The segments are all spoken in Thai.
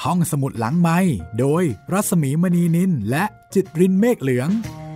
ห้องสมุดหลังไมค์โดยรัศมีมณีนินและจิตรินเมฆเหลือง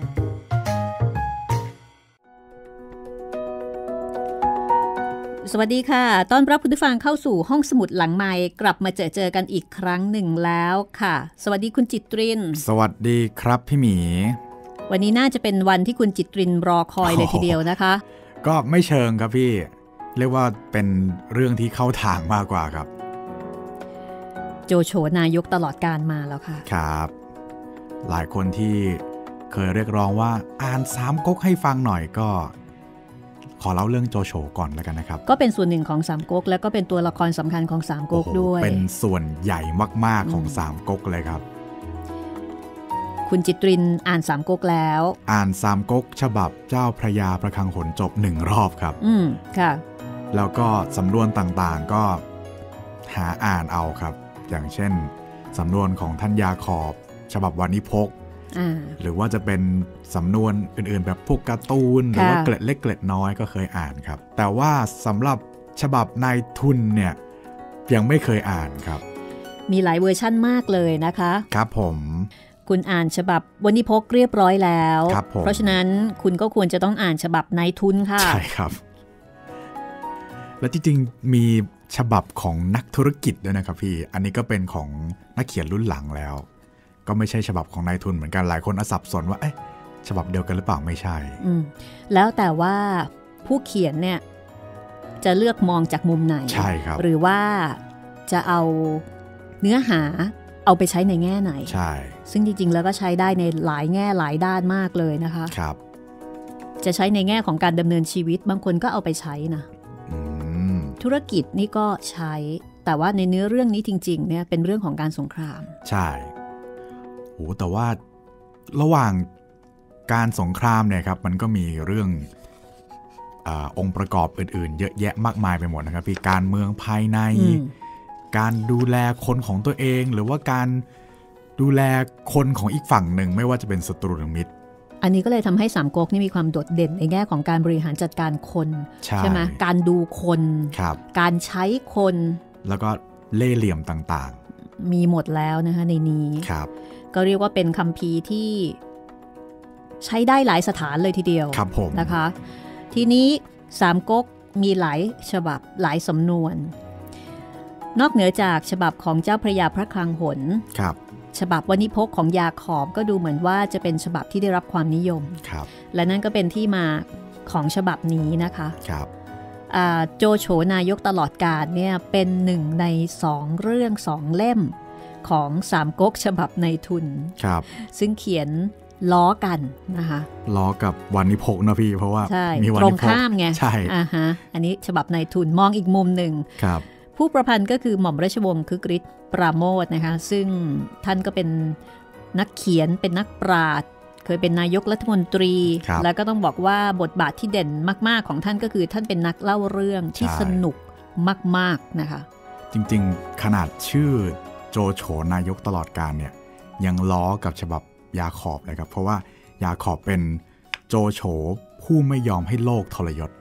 สวัสดีค่ะต้อนรับคุณผู้ฟังเข้าสู่ห้องสมุดหลังไมค์กลับมาเจอกันอีกครั้งหนึ่งแล้วค่ะสวัสดีคุณจิตรินสวัสดีครับพี่หมีวันนี้น่าจะเป็นวันที่คุณจิตรินรอคอยเลยทีเดียวนะคะก็ไม่เชิงครับพี่เรียกว่าเป็นเรื่องที่เข้าทางมากกว่าครับโจโฉนายกตลอดการมาแล้วค่ะครับหลายคนที่เคยเรียกร้องว่าอ่านสามก๊กให้ฟังหน่อยก็ขอเล่าเรื่องโจโฉก่อนแล้วกันนะครับก็เป็นส่วนหนึ่งของสามก๊กแล้วก็เป็นตัวละครสำคัญของสามก๊กด้วยเป็นส่วนใหญ่มากๆของสามก๊กเลยครับคุณจิตรินอ่านสามก๊กแล้วอ่านสามก๊กฉบับเจ้าพระยาพระคลังหนจบ1 รอบครับค่ะแล้วก็สำนวนต่างๆก็หาอ่านเอาครับอย่างเช่นสำนวนของท่านยาขอบฉบับวานิพกหรือว่าจะเป็นสำนวนอื่นๆแบบพวกการ์ตูนหรือว่าเกล็ดเล็กเกล็ดน้อยก็เคยอ่านครับแต่ว่าสำหรับฉบับนายทุนเนี่ยยังไม่เคยอ่านครับมีหลายเวอร์ชั่นมากเลยนะคะครับผมคุณอ่านฉบับวานิพกเรียบร้อยแล้วเพราะฉะนั้นคุณก็ควรจะต้องอ่านฉบับนายทุนค่ะใช่ครับและจริงๆมีฉบับของนักธุรกิจด้วยนะครับพี่อันนี้ก็เป็นของนักเขียนรุ่นหลังแล้วก็ไม่ใช่ฉบับของนายทุนเหมือนกันหลายคนสับสนว่าฉบับเดียวกันหรือเปล่าไม่ใช่แล้วแต่ว่าผู้เขียนเนี่ยจะเลือกมองจากมุมไหนใช่ครับหรือว่าจะเอาเนื้อหาเอาไปใช้ในแง่ไหนใช่ซึ่งจริงๆแล้วก็ใช้ได้ในหลายแง่หลายด้านมากเลยนะคะครับจะใช้ในแง่ของการดำเนินชีวิตบางคนก็เอาไปใช้นะธุรกิจนี่ก็ใช้แต่ว่าในเนื้อเรื่องนี้จริงๆเนี่ยเป็นเรื่องของการสงครามใช่โหแต่ว่าระหว่างการสงครามเนี่ยครับมันก็มีเรื่ององค์ประกอบอื่นๆเยอะแยะมากมายไปหมดนะครับพี่การเมืองภายในการดูแลคนของตัวเองหรือว่าการดูแลคนของอีกฝั่งหนึ่งไม่ว่าจะเป็นศัตรูหรือมิตรอันนี้ก็เลยทำให้สามก๊กนี่มีความโดดเด่นในแง่ของการบริหารจัดการคนใช่ไหมการดูคนการใช้คนแล้วก็เล่ห์เหลี่ยมต่างๆมีหมดแล้วนะคะในนี้ก็เรียกว่าเป็นคัมภีร์ที่ใช้ได้หลายสถานเลยทีเดียวนะคะทีนี้สามก๊กมีหลายฉบับหลายสำนวนนอกเหนือจากฉบับของเจ้าพระยาพระคลังหนฉบับวานิพกของยาขอบก็ดูเหมือนว่าจะเป็นฉบับที่ได้รับความนิยมและนั่นก็เป็นที่มาของฉบับนี้นะคะโจโฉนายกตลอดกาลเนี่ยเป็นหนึ่งใน2เรื่อง2เล่มของสามก๊กฉบับในทุนซึ่งเขียนล้อกันนะคะล้อกับวานิพกนะพี่เพราะว่ามีวานิพกตรงข้ามไงใช่อันนี้ฉบับในทุนมองอีกมุมหนึ่งผู้ประพันธ์ก็คือหม่อมราชวงศ์คึกฤทธิ์ปราโมทย์นะคะซึ่งท่านก็เป็นนักเขียนเป็นนักปราชญ์เคยเป็นนายกรัฐมนตรีแล้วก็ต้องบอกว่าบทบาทที่เด่นมากๆของท่านก็คือท่านเป็นนักเล่าเรื่องที่สนุกมากๆนะคะจริงๆขนาดชื่อโจโฉนายกตลอดกาลเนี่ยยังล้อกับฉบับยาขอบเลยครับเพราะว่ายาขอบเป็นโจโฉผู้ไม่ยอมให้โลกทรยศ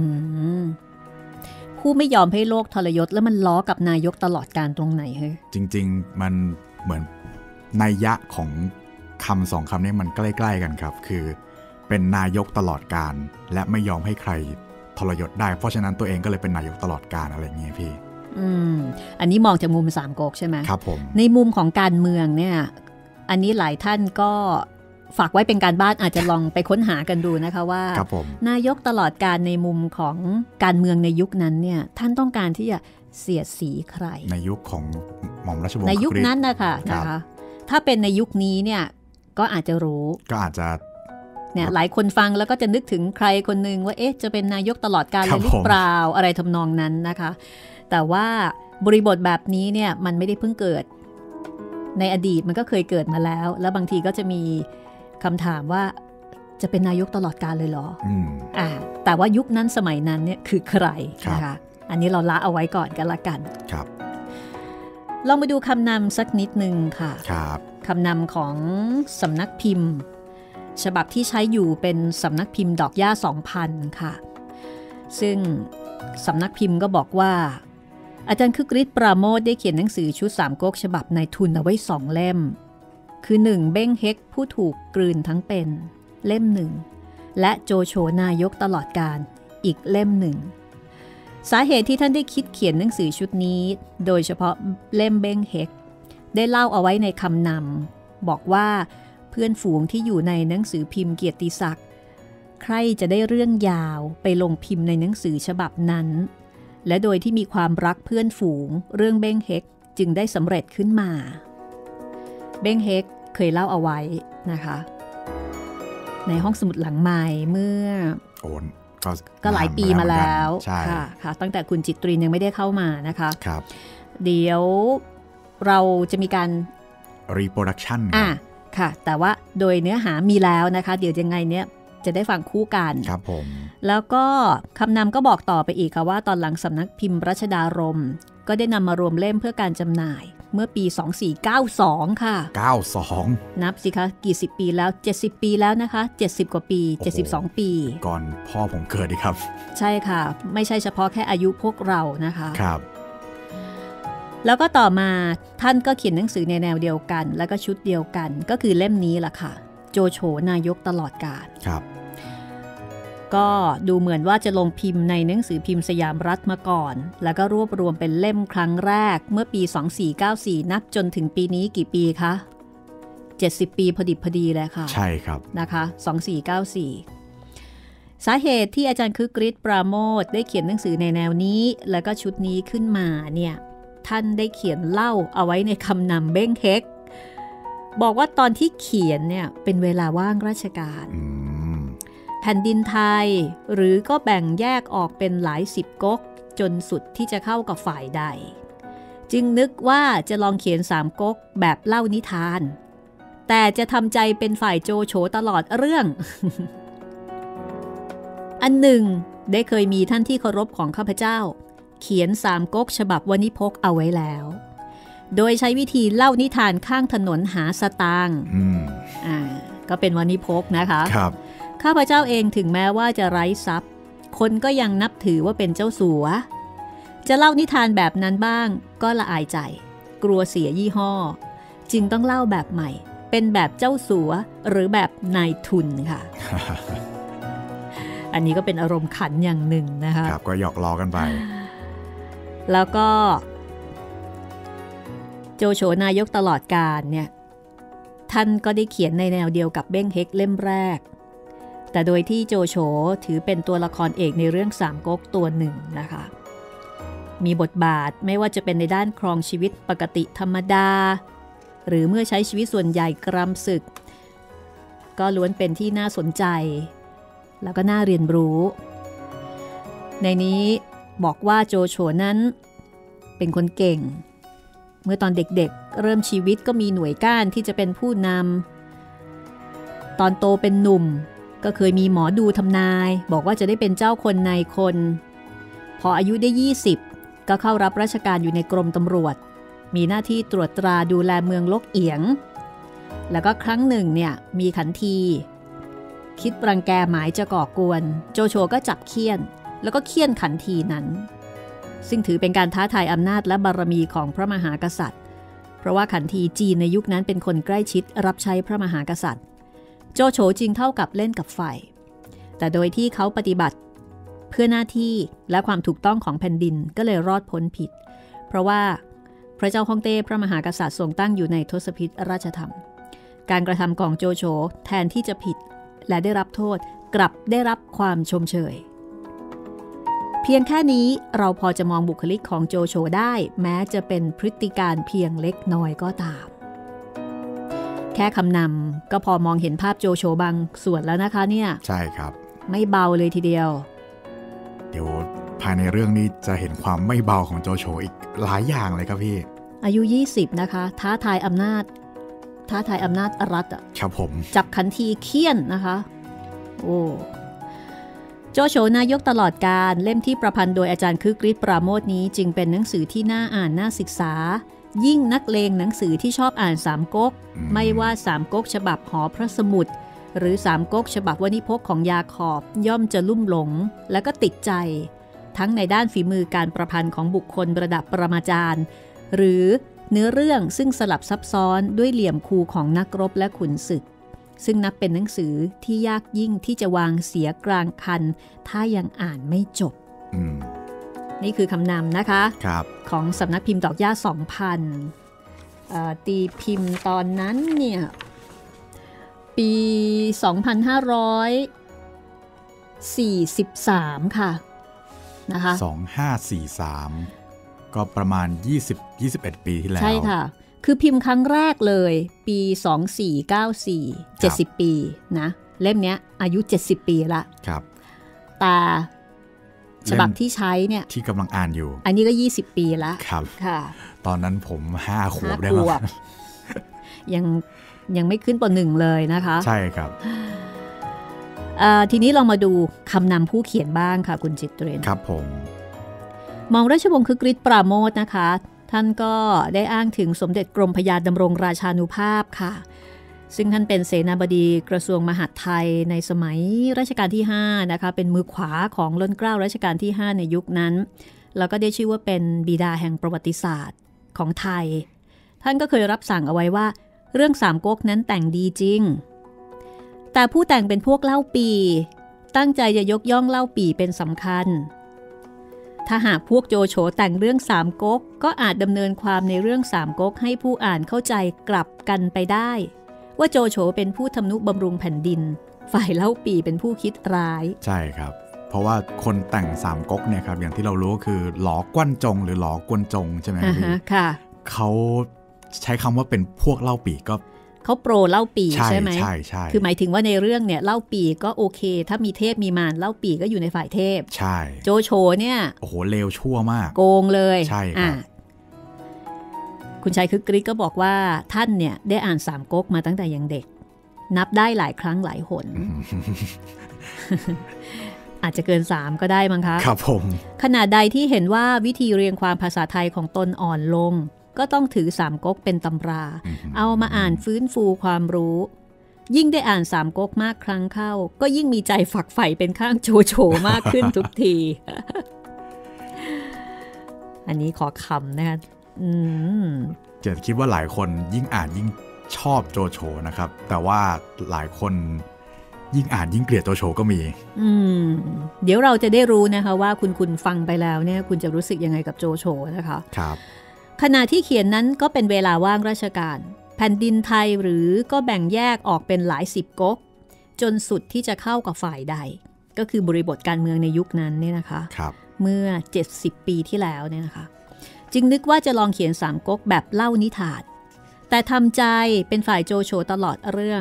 ผู้ไม่ยอมให้โลกทรยศแล้วมันล้อกับนายกตลอดกาลตรงไหนเฮ้ยจริงๆมันเหมือนนัยยะของคำ2 คำนี้มันใกล้ๆกันครับคือเป็นนายกตลอดกาลและไม่ยอมให้ใครทรยศได้เพราะฉะนั้นตัวเองก็เลยเป็นนายกตลอดกาลอะไรอย่างเงี้ยพี่อันนี้มองจากมุมสามก๊กใช่ไหมครับผมในมุมของการเมืองเนี่ยอันนี้หลายท่านก็ฝากไว้เป็นการบ้านอาจจะลองไปค้นหากันดูนะคะว่านายกตลอดกาลในมุมของการเมืองในยุคนั้นเนี่ยท่านต้องการที่จะเสียดสีใครในยุคของหม่อมราชวงศ์ในยุคนั้นนะคะถ้าเป็นในยุคนี้เนี่ยก็อาจจะรู้ก็อาจจะเนี่ยหลายคนฟังแล้วก็จะนึกถึงใครคนนึงว่าจะเป็นนายกตลอดกาลเลยหรือเปล่าอะไรทำนองนั้นนะคะแต่ว่าบริบทแบบนี้เนี่ยมันไม่ได้เพิ่งเกิดในอดีตมันก็เคยเกิดมาแล้วแล้วบางทีก็จะมีคำถามว่าจะเป็นนายกตลอดกาลเลยเหรอแต่ว่ายุคนั้นสมัยนั้นเนี่ยคือใครนะคะอันนี้เราละเอาไว้ก่อนกันละกันครับลองไปดูคำนำสักนิดนึงค่ะคำนำของสำนักพิมพ์ฉบับที่ใช้อยู่เป็นสำนักพิมพ์ดอกหญ้า 2000 ค่ะซึ่งสำนักพิมพ์ก็บอกว่าอาจารย์คึกฤทธิ์ปราโมทย์ได้เขียนหนังสือชุดสามก๊กฉบับนายทุนเอาไว้2 เล่มคือ1เบ้งเฮกผู้ถูกกลืนทั้งเป็นเล่ม1และโจโฉนายกตลอดกาลอีกเล่ม1สาเหตุที่ท่านได้คิดเขียนหนังสือชุดนี้โดยเฉพาะเล่มเบ้งเฮกได้เล่าเอาไว้ในคำนำบอกว่าเพื่อนฝูงที่อยู่ในหนังสือพิมพ์เกียรติศักดิ์ใครจะได้เรื่องยาวไปลงพิมพ์ในหนังสือฉบับนั้นและโดยที่มีความรักเพื่อนฝูงเรื่องเบ้งเฮกจึงได้สำเร็จขึ้นมาเบ้งเฮกเคยเล่าเอาไว้นะคะในห้องสมุดหลังใหม่เมื่อก็หลายปีมาแล้วค่ะตั้งแต่คุณจิตรินยังไม่ได้เข้ามานะคะครับเดี๋ยวเราจะมีการรีโปรดักชันค่ะแต่ว่าโดยเนื้อหามีแล้วนะคะเดี๋ยวยังไงเนี่ยจะได้ฟังคู่กันครับผมแล้วก็คำนำก็บอกต่อไปอีกค่ะว่าตอนหลังสำนักพิมพ์รัชดารมณ์ก็ได้นำมารวมเล่มเพื่อการจำหน่ายเมื่อปี2492ค่ะ 92 นับสิคะกี่สิบปีแล้ว70ปีแล้วนะคะ70กว่าปี72ปีก่อนพ่อผมเกิดดิครับใช่ค่ะไม่ใช่เฉพาะแค่อายุพวกเรานะคะครับแล้วก็ต่อมาท่านก็เขียนหนังสือในแนวเดียวกันแล้วก็ชุดเดียวกันก็คือเล่มนี้ล่ะค่ะโจโฉนายกตลอดกาลครับก็ดูเหมือนว่าจะลงพิมพ์ในหนังสือพิมพ์สยามรัฐมาก่อนแล้วก็รวบรวมเป็นเล่มครั้งแรกเมื่อปี2494นับจนถึงปีนี้กี่ปีคะ70ปีพอดิบพอดีเลยค่ะใช่ครับนะคะ2494สาเหตุที่อาจารย์คึกฤทธิ์ปราโมทย์ได้เขียนหนังสือในแนวนี้แล้วก็ชุดนี้ขึ้นมาเนี่ยท่านได้เขียนเล่าเอาไว้ในคำนำเบ้งเฮกบอกว่าตอนที่เขียนเนี่ยเป็นเวลาว่างราชการแผ่นดินไทยหรือก็แบ่งแยกออกเป็นหลาย10ก๊กจนสุดที่จะเข้ากับฝ่ายใดจึงนึกว่าจะลองเขียน3ก๊กแบบเล่านิทานแต่จะทำใจเป็นฝ่ายโจโฉตลอดเรื่อง อันหนึ่งได้เคยมีท่านที่เคารพของข้าพเจ้าเขียน3ก๊กฉบับวณิพกเอาไว้แล้วโดยใช้วิธีเล่านิทานข้างถนนหาสตางค์ก็เป็นวณิพกนะคะครับข้าพเจ้าเองถึงแม้ว่าจะไร้ทรัพย์คนก็ยังนับถือว่าเป็นเจ้าสัวจะเล่านิทานแบบนั้นบ้างก็ละอายใจกลัวเสียยี่ห้อจึงต้องเล่าแบบใหม่เป็นแบบเจ้าสัวหรือแบบนายทุนค่ะ อันนี้ก็เป็นอารมณ์ขันอย่างหนึ่งนะคะครับก็หยอกล้อกันไปแล้วก็โจโฉนายกตลอดกาลเนี่ยท่านก็ได้เขียนในแนวเดียวกับเบ้งเฮกเล่มแรกแต่โดยที่โจโฉถือเป็นตัวละครเอกในเรื่องสามก๊กตัวหนึ่งนะคะมีบทบาทไม่ว่าจะเป็นในด้านครองชีวิตปกติธรรมดาหรือเมื่อใช้ชีวิตส่วนใหญ่กรำศึกก็ล้วนเป็นที่น่าสนใจแล้วก็น่าเรียนรู้ในนี้บอกว่าโจโฉนั้นเป็นคนเก่งเมื่อตอนเด็กๆเริ่มชีวิตก็มีหน่วยก้านที่จะเป็นผู้นำตอนโตเป็นหนุ่มก็เคยมีหมอดูทำนายบอกว่าจะได้เป็นเจ้าคนนายคนพออายุได้20ก็เข้ารับราชการอยู่ในกรมตำรวจมีหน้าที่ตรวจตราดูแลเมืองลกเอียงแล้วก็ครั้งหนึ่งเนี่ยมีขันทีคิดรังแกหมายจะก่อกวนโจโฉก็จับเฆี่ยนแล้วก็เฆี่ยนขันทีนั้นซึ่งถือเป็นการท้าทายอำนาจและบารมีของพระมหากษัตริย์เพราะว่าขันทีจีนในยุคนั้นเป็นคนใกล้ชิดรับใช้พระมหากษัตริย์โจโฉจึงเท่ากับเล่นกับไฟแต่โดยที่เขาปฏิบัติเพื่อหน้าที่และความถูกต้องของแผ่นดินก็เลยรอดพ้นผิดเพราะว่าพระเจ้าฮ่องเต้พระมหากษัตริย์ทรงตั้งอยู่ในทศพิธราชธรรมการกระทำของโจโฉแทนที่จะผิดและได้รับโทษกลับได้รับความชมเชยเพียงแค่นี้เราพอจะมองบุคลิกของโจโฉได้แม้จะเป็นพฤติการเพียงเล็กน้อยก็ตามแค่คำนำก็พอมองเห็นภาพโจโฉบางส่วนแล้วนะคะเนี่ยใช่ครับไม่เบาเลยทีเดียวเดี๋ยวภายในเรื่องนี้จะเห็นความไม่เบาของโจโฉอีกหลายอย่างเลยครับพี่อายุ20นะคะท้าทายอำนาจรัฐครับผมจับขันทีเคี่ยนนะคะโอ้โจโฉนายกตลอดกาลเล่มที่ประพันธ์โดยอาจารย์คึกฤทธิ์ปราโมทย์นี้จึงเป็นหนังสือที่น่าอ่านน่าศึกษายิ่งนักเลงหนังสือที่ชอบอ่านสามก๊กไม่ว่าสามก๊กฉบับหอพระสมุดหรือสามก๊กฉบับวณิพกของยาขอบย่อมจะลุ่มหลงและก็ติดใจทั้งในด้านฝีมือการประพันธ์ของบุคคลระดับปรมาจารย์หรือเนื้อเรื่องซึ่งสลับซับซ้อนด้วยเหลี่ยมคูของนักรบและขุนศึกซึ่งนับเป็นหนังสือที่ยากยิ่งที่จะวางเสียกลางคันถ้ายังอ่านไม่จบนี่คือคำนำนะคะของสำนักพิมพ์ดอกหญ้า 2,000 ตีพิมพ์ตอนนั้นเนี่ยปี 2543 ค่ะนะคะ 2543ก็ประมาณ21 ปีที่แล้วใช่ค่ะคือพิมพ์ครั้งแรกเลยปี2494 70 ปีนะเล่มนี้อายุ70 ปีละครับแต่ฉบับที่ใช้เนี่ยที่กำลังอ่านอยู่อันนี้ก็20 ปีละครับค่ะตอนนั้นผม5 ขวบได้มั้งยังไม่ขึ้นป.1 เลยนะคะใช่ครับทีนี้เรามาดูคำนำผู้เขียนบ้างค่ะคุณจิตเรนครับผมหม่อมราชวงศ์คึกฤทธิ์ปราโมทนะคะท่านก็ได้อ้างถึงสมเด็จกรมพระยาดำรงราชานุภาพค่ะซึ่งท่านเป็นเสนาบดีกระทรวงมหาดไทยในสมัยรัชกาลที่5นะคะเป็นมือขวาของล้นเกล้ารัชกาลที่5ในยุคนั้นแล้วก็ได้ชื่อว่าเป็นบิดาแห่งประวัติศาสตร์ของไทยท่านก็เคยรับสั่งเอาไว้ว่าเรื่องสามก๊กนั้นแต่งดีจริงแต่ผู้แต่งเป็นพวกเล่าปี่ตั้งใจจะยกย่องเล่าปี่เป็นสำคัญถ้าหากพวกโจโฉแต่งเรื่องสามก๊กก็อาจดำเนินความในเรื่องสามก๊กให้ผู้อ่านเข้าใจกลับกันไปได้ว่าโจโฉเป็นผู้ทำนุบำรุงแผ่นดินฝ่ายเล่าปี่เป็นผู้คิดร้ายใช่ครับเพราะว่าคนแต่งสามก๊กเนี่ยครับอย่างที่เรารู้คือหลอกวนจงหรือหลอกวนจงใช่ไหมครับค่ะเขาใช้คำว่าเป็นพวกเล่าปี่ก็เขาโปรเล่าปี่ใช่ไหมใช่ใช่คือหมายถึงว่าในเรื่องเนี่ยเล่าปี่ก็โอเคถ้ามีเทพมีมารเล่าปี่ก็อยู่ในฝ่ายเทพใช่โจโฉเนี่ยโอ้โหเลวชั่วมากโกงเลยใช่ครับคุณชายคึกฤทธิ์ก็บอกว่าท่านเนี่ยได้อ่านสามก๊กมาตั้งแต่ยังเด็กนับได้หลายครั้งหลายหน อาจจะเกิน3ก็ได้มั้งคะครับผมขณะใดที่เห็นว่าวิธีเรียงความภาษาไทยของตนอ่อนลงก็ต้องถือสามก๊กเป็นตำราเอามาอ่านฟื้นฟูความรู้ยิ่งได้อ่านสามก๊กมากครั้งเข้าก็ยิ่งมีใจฝักใฝ่เป็นข้างโจโฉมากขึ้นทุกที อันนี้ขอคำนะคะจะคิดว่าหลายคนยิ่งอ่านยิ่งชอบโจโฉนะครับแต่ว่าหลายคนยิ่งอ่านยิ่งเกลียดโจโฉก็มีเดี๋ยวเราจะได้รู้นะคะว่าคุณฟังไปแล้วเนี่ยคุณจะรู้สึกยังไงกับโจโฉนะคะครับขณะที่เขียนนั้นก็เป็นเวลาว่างราชการแผ่นดินไทยหรือก็แบ่งแยกออกเป็นหลายสิบก๊กจนสุดที่จะเข้ากับฝ่ายใดก็คือบริบทการเมืองในยุคนั้นเนี่ยนะคะเมื่อ70 ปีที่แล้วเนี่ยนะคะจึงนึกว่าจะลองเขียนสามก๊กแบบเล่านิทานแต่ทำใจเป็นฝ่ายโจโฉตลอดเรื่อง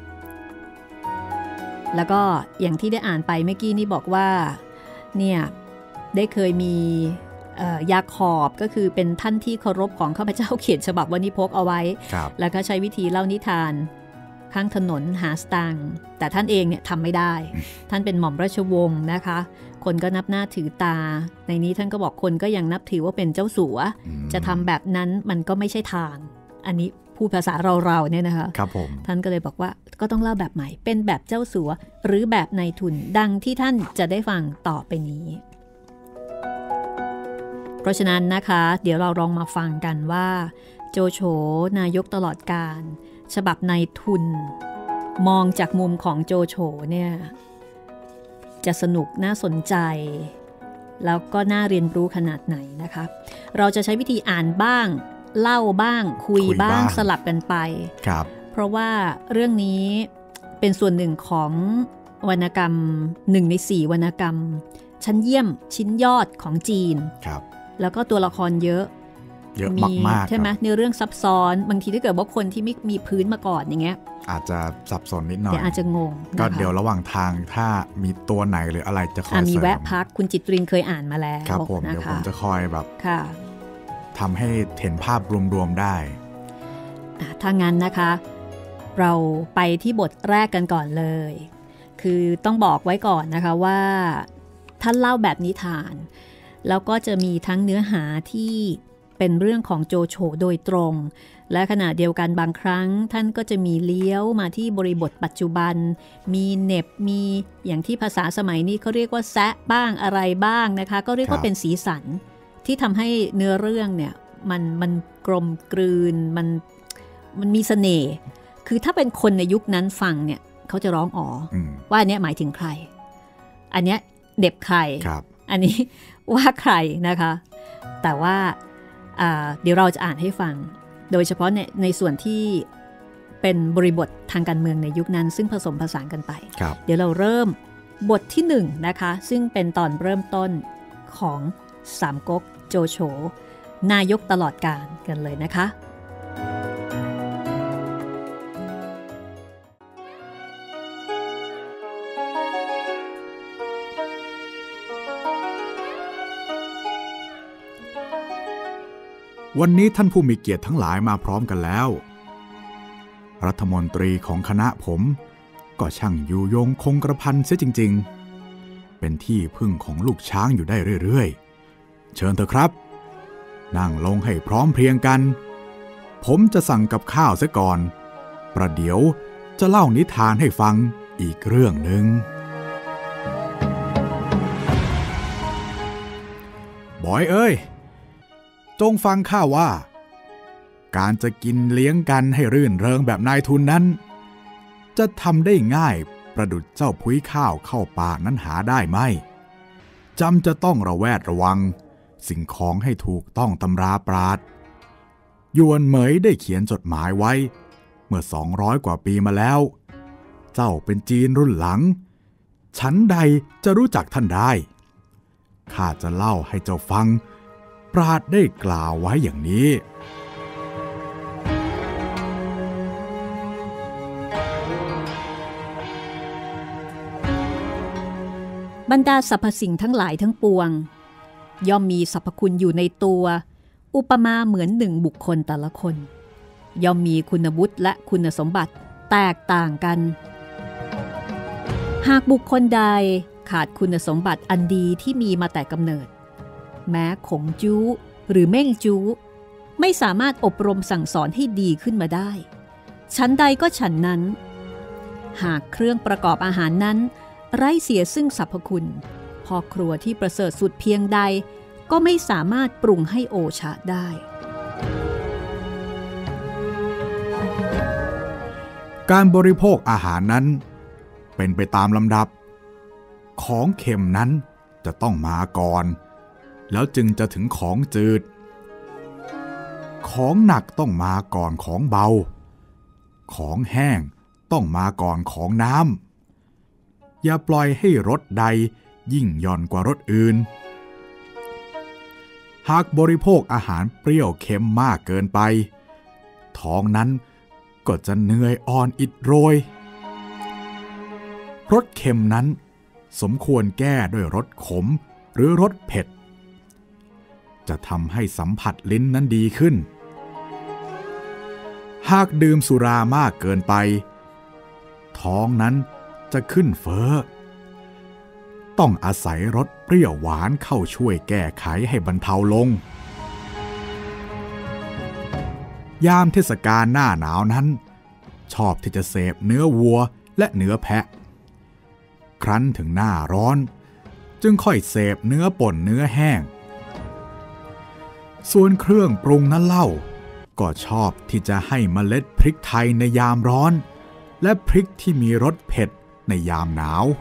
แล้วก็อย่างที่ได้อ่านไปเมื่อกี้นี่บอกว่าเนี่ยได้เคยมียาขอบก็คือเป็นท่านที่เคารพของข้าพเจ้าเขียนฉบับวณิพกเอาไว้แล้วก็ใช้วิธีเล่านิทานข้างถนนหาสตางค์แต่ท่านเองเนี่ยทำไม่ได้ ท่านเป็นหม่อมราชวงศ์นะคะคนก็นับหน้าถือตาในนี้ท่านก็บอกคนก็ยังนับถือว่าเป็นเจ้าสัวจะทำแบบนั้นมันก็ไม่ใช่ทางอันนี้พูดภาษาเราเนี่ยนะคะครับผมท่านก็เลยบอกว่าก็ต้องเล่าแบบใหม่เป็นแบบเจ้าสัวหรือแบบนายทุนดังที่ท่านจะได้ฟังต่อไปนี้เพราะฉะนั้นนะคะเดี๋ยวเราลองมาฟังกันว่าโจโฉนายกตลอดกาลฉบับนายทุนมองจากมุมของโจโฉเนี่ยจะสนุกน่าสนใจแล้วก็น่าเรียนรู้ขนาดไหนนะคะเราจะใช้วิธีอ่านบ้างเล่าบ้างคุยบ้างสลับกันไปครับเพราะว่าเรื่องนี้เป็นส่วนหนึ่งของวรรณกรรม1 ใน 4วรรณกรรมชั้นเยี่ยมชิ้นยอดของจีนครับแล้วก็ตัวละครเยอะมากๆใช่ไหมในเรื่องซับซ้อนบางทีถ้าเกิดว่าคนที่ไม่มีพื้นมาก่อนอย่างเงี้ยอาจจะสับสนนิดหน่อยอาจจะงงก็เดี๋ยวระหว่างทางถ้ามีตัวไหนหรืออะไรจะคอยมีแวะพักคุณจิตรินเคยอ่านมาแล้วครับผมเดี๋ยวผมจะคอยแบบค่ะทำให้เห็นภาพรวมๆได้ถ้างั้นนะคะเราไปที่บทแรกกันก่อนเลยคือต้องบอกไว้ก่อนนะคะว่าท่านเล่าแบบนิทานแล้วก็จะมีทั้งเนื้อหาที่เป็นเรื่องของโจโฉโดยตรงและขณะเดียวกันบางครั้งท่านก็จะมีเลี้ยวมาที่บริบทปัจจุบันมีเหน็บมีอย่างที่ภาษาสมัยนี้เขาเรียกว่าแซะบ้างอะไรบ้างนะคะก็เรียกว่าเป็นสีสันที่ทำให้เนื้อเรื่องเนี่ยมันกลมกลืนมันมีเสน่ห์คือถ้าเป็นคนในยุคนั้นฟังเนี่ยเขาจะร้องอ๋อว่าอันเนี้ยหมายถึงใครอันเนี้ยเด็บใครอันนี้ว่าใครนะคะแต่ว่าเดี๋ยวเราจะอ่านให้ฟังโดยเฉพาะในส่วนที่เป็นบริบททางการเมืองในยุคนั้นซึ่งผสมผสานกันไปเดี๋ยวเราเริ่มบทที่1นะคะซึ่งเป็นตอนเริ่มต้นของสามก๊กโจโฉนายกตลอดกาลกันเลยนะคะวันนี้ท่านผู้มีเกียรติทั้งหลายมาพร้อมกันแล้วรัฐมนตรีของคณะผมก็ช่างอยู่ยงคงกระพันเสียจริงๆเป็นที่พึ่งของลูกช้างอยู่ได้เรื่อยๆเชิญเถอะครับนั่งลงให้พร้อมเพรียงกันผมจะสั่งกับข้าวเสียก่อนประเดี๋ยวจะเล่านิทานให้ฟังอีกเรื่องหนึ่งบอยเอ้ยจงฟังข้าว่าการจะกินเลี้ยงกันให้รื่นเริงแบบนายทุนนั้นจะทำได้ง่ายประดุจเจ้าพุ้ยข้าวเข้าปากนั้นหาได้ไหมจำจะต้องระแวดระวังสิ่งของให้ถูกต้องตำราปราชญ์ยวนเหมยได้เขียนจดหมายไว้เมื่อ200 กว่าปีมาแล้วเจ้าเป็นจีนรุ่นหลังฉันใดจะรู้จักท่านได้ข้าจะเล่าให้เจ้าฟังปราชญ์ได้กล่าวไว้อย่างนี้บรรดาสรรพสิ่งทั้งหลายทั้งปวงย่อมมีสรรพคุณอยู่ในตัวอุปมาเหมือน1 บุคคลแต่ละคนย่อมมีคุณวุฒิและคุณสมบัติแตกต่างกันหากบุคคลใดขาดคุณสมบัติอันดีที่มีมาแต่กำเนิดแม้ขงจู้หรือเม่งจู้ไม่สามารถอบรมสั่งสอนให้ดีขึ้นมาได้ฉันใดก็ฉันนั้นหากเครื่องประกอบอาหารนั้นไร้เสียซึ่งสรรพคุณพ่อครัวที่ประเสริฐสุดเพียงใดก็ไม่สามารถปรุงให้โอชะได้การบริโภคอาหารนั้นเป็นไปตามลำดับของเค็มนั้นจะต้องมาก่อนแล้วจึงจะถึงของจืดของหนักต้องมาก่อนของเบาของแห้งต้องมาก่อนของน้ำอย่าปล่อยให้รสใดยิ่งย่อนกว่ารสอื่นหากบริโภคอาหารเปรี้ยวเค็มมากเกินไปท้องนั้นก็จะเหนื่อยอ่อนอิดโรยรสเค็มนั้นสมควรแก้ด้วยรสขมหรือรสเผ็ดจะทำให้สัมผัสลิ้นนั้นดีขึ้นหากดื่มสุรามากเกินไปท้องนั้นจะขึ้นเฟ้อต้องอาศัยรสเปรี้ยวหวานเข้าช่วยแก้ไขให้บรรเทาลงยามเทศกาลหน้าหนาวนั้นชอบที่จะเสพเนื้อวัวและเนื้อแพะครั้นถึงหน้าร้อนจึงค่อยเสพเนื้อป่นเนื้อแห้งส่วนเครื่องปรุงนั้นเล่าก็ชอบที่จะให้เมล็ดพริกไทยในยามร้อนและพริกที่มีรสเผ็ดในยามหนาว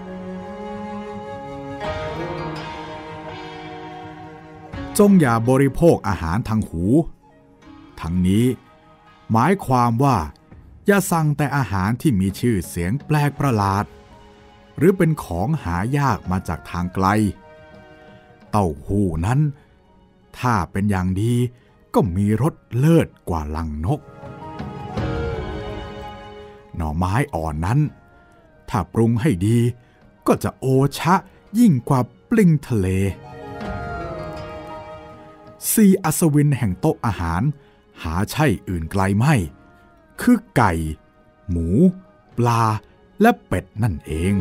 จงอย่าบริโภคอาหารทางหูทั้งนี้หมายความว่าอย่าสั่งแต่อาหารที่มีชื่อเสียงแปลกประหลาดหรือเป็นของหายากมาจากทางไกลเต้าหู้นั้นถ้าเป็นอย่างดีก็มีรสเลิศกว่าลังนกหน่อไม้อ่อนนั้นถ้าปรุงให้ดีก็จะโอชะยิ่งกว่าปลิ้งทะเล4 อัศวินแห่งโต๊ะอาหารหาใช่อื่นไกลไม่คือไก่หมูปลาและเป็ดนั่นเอง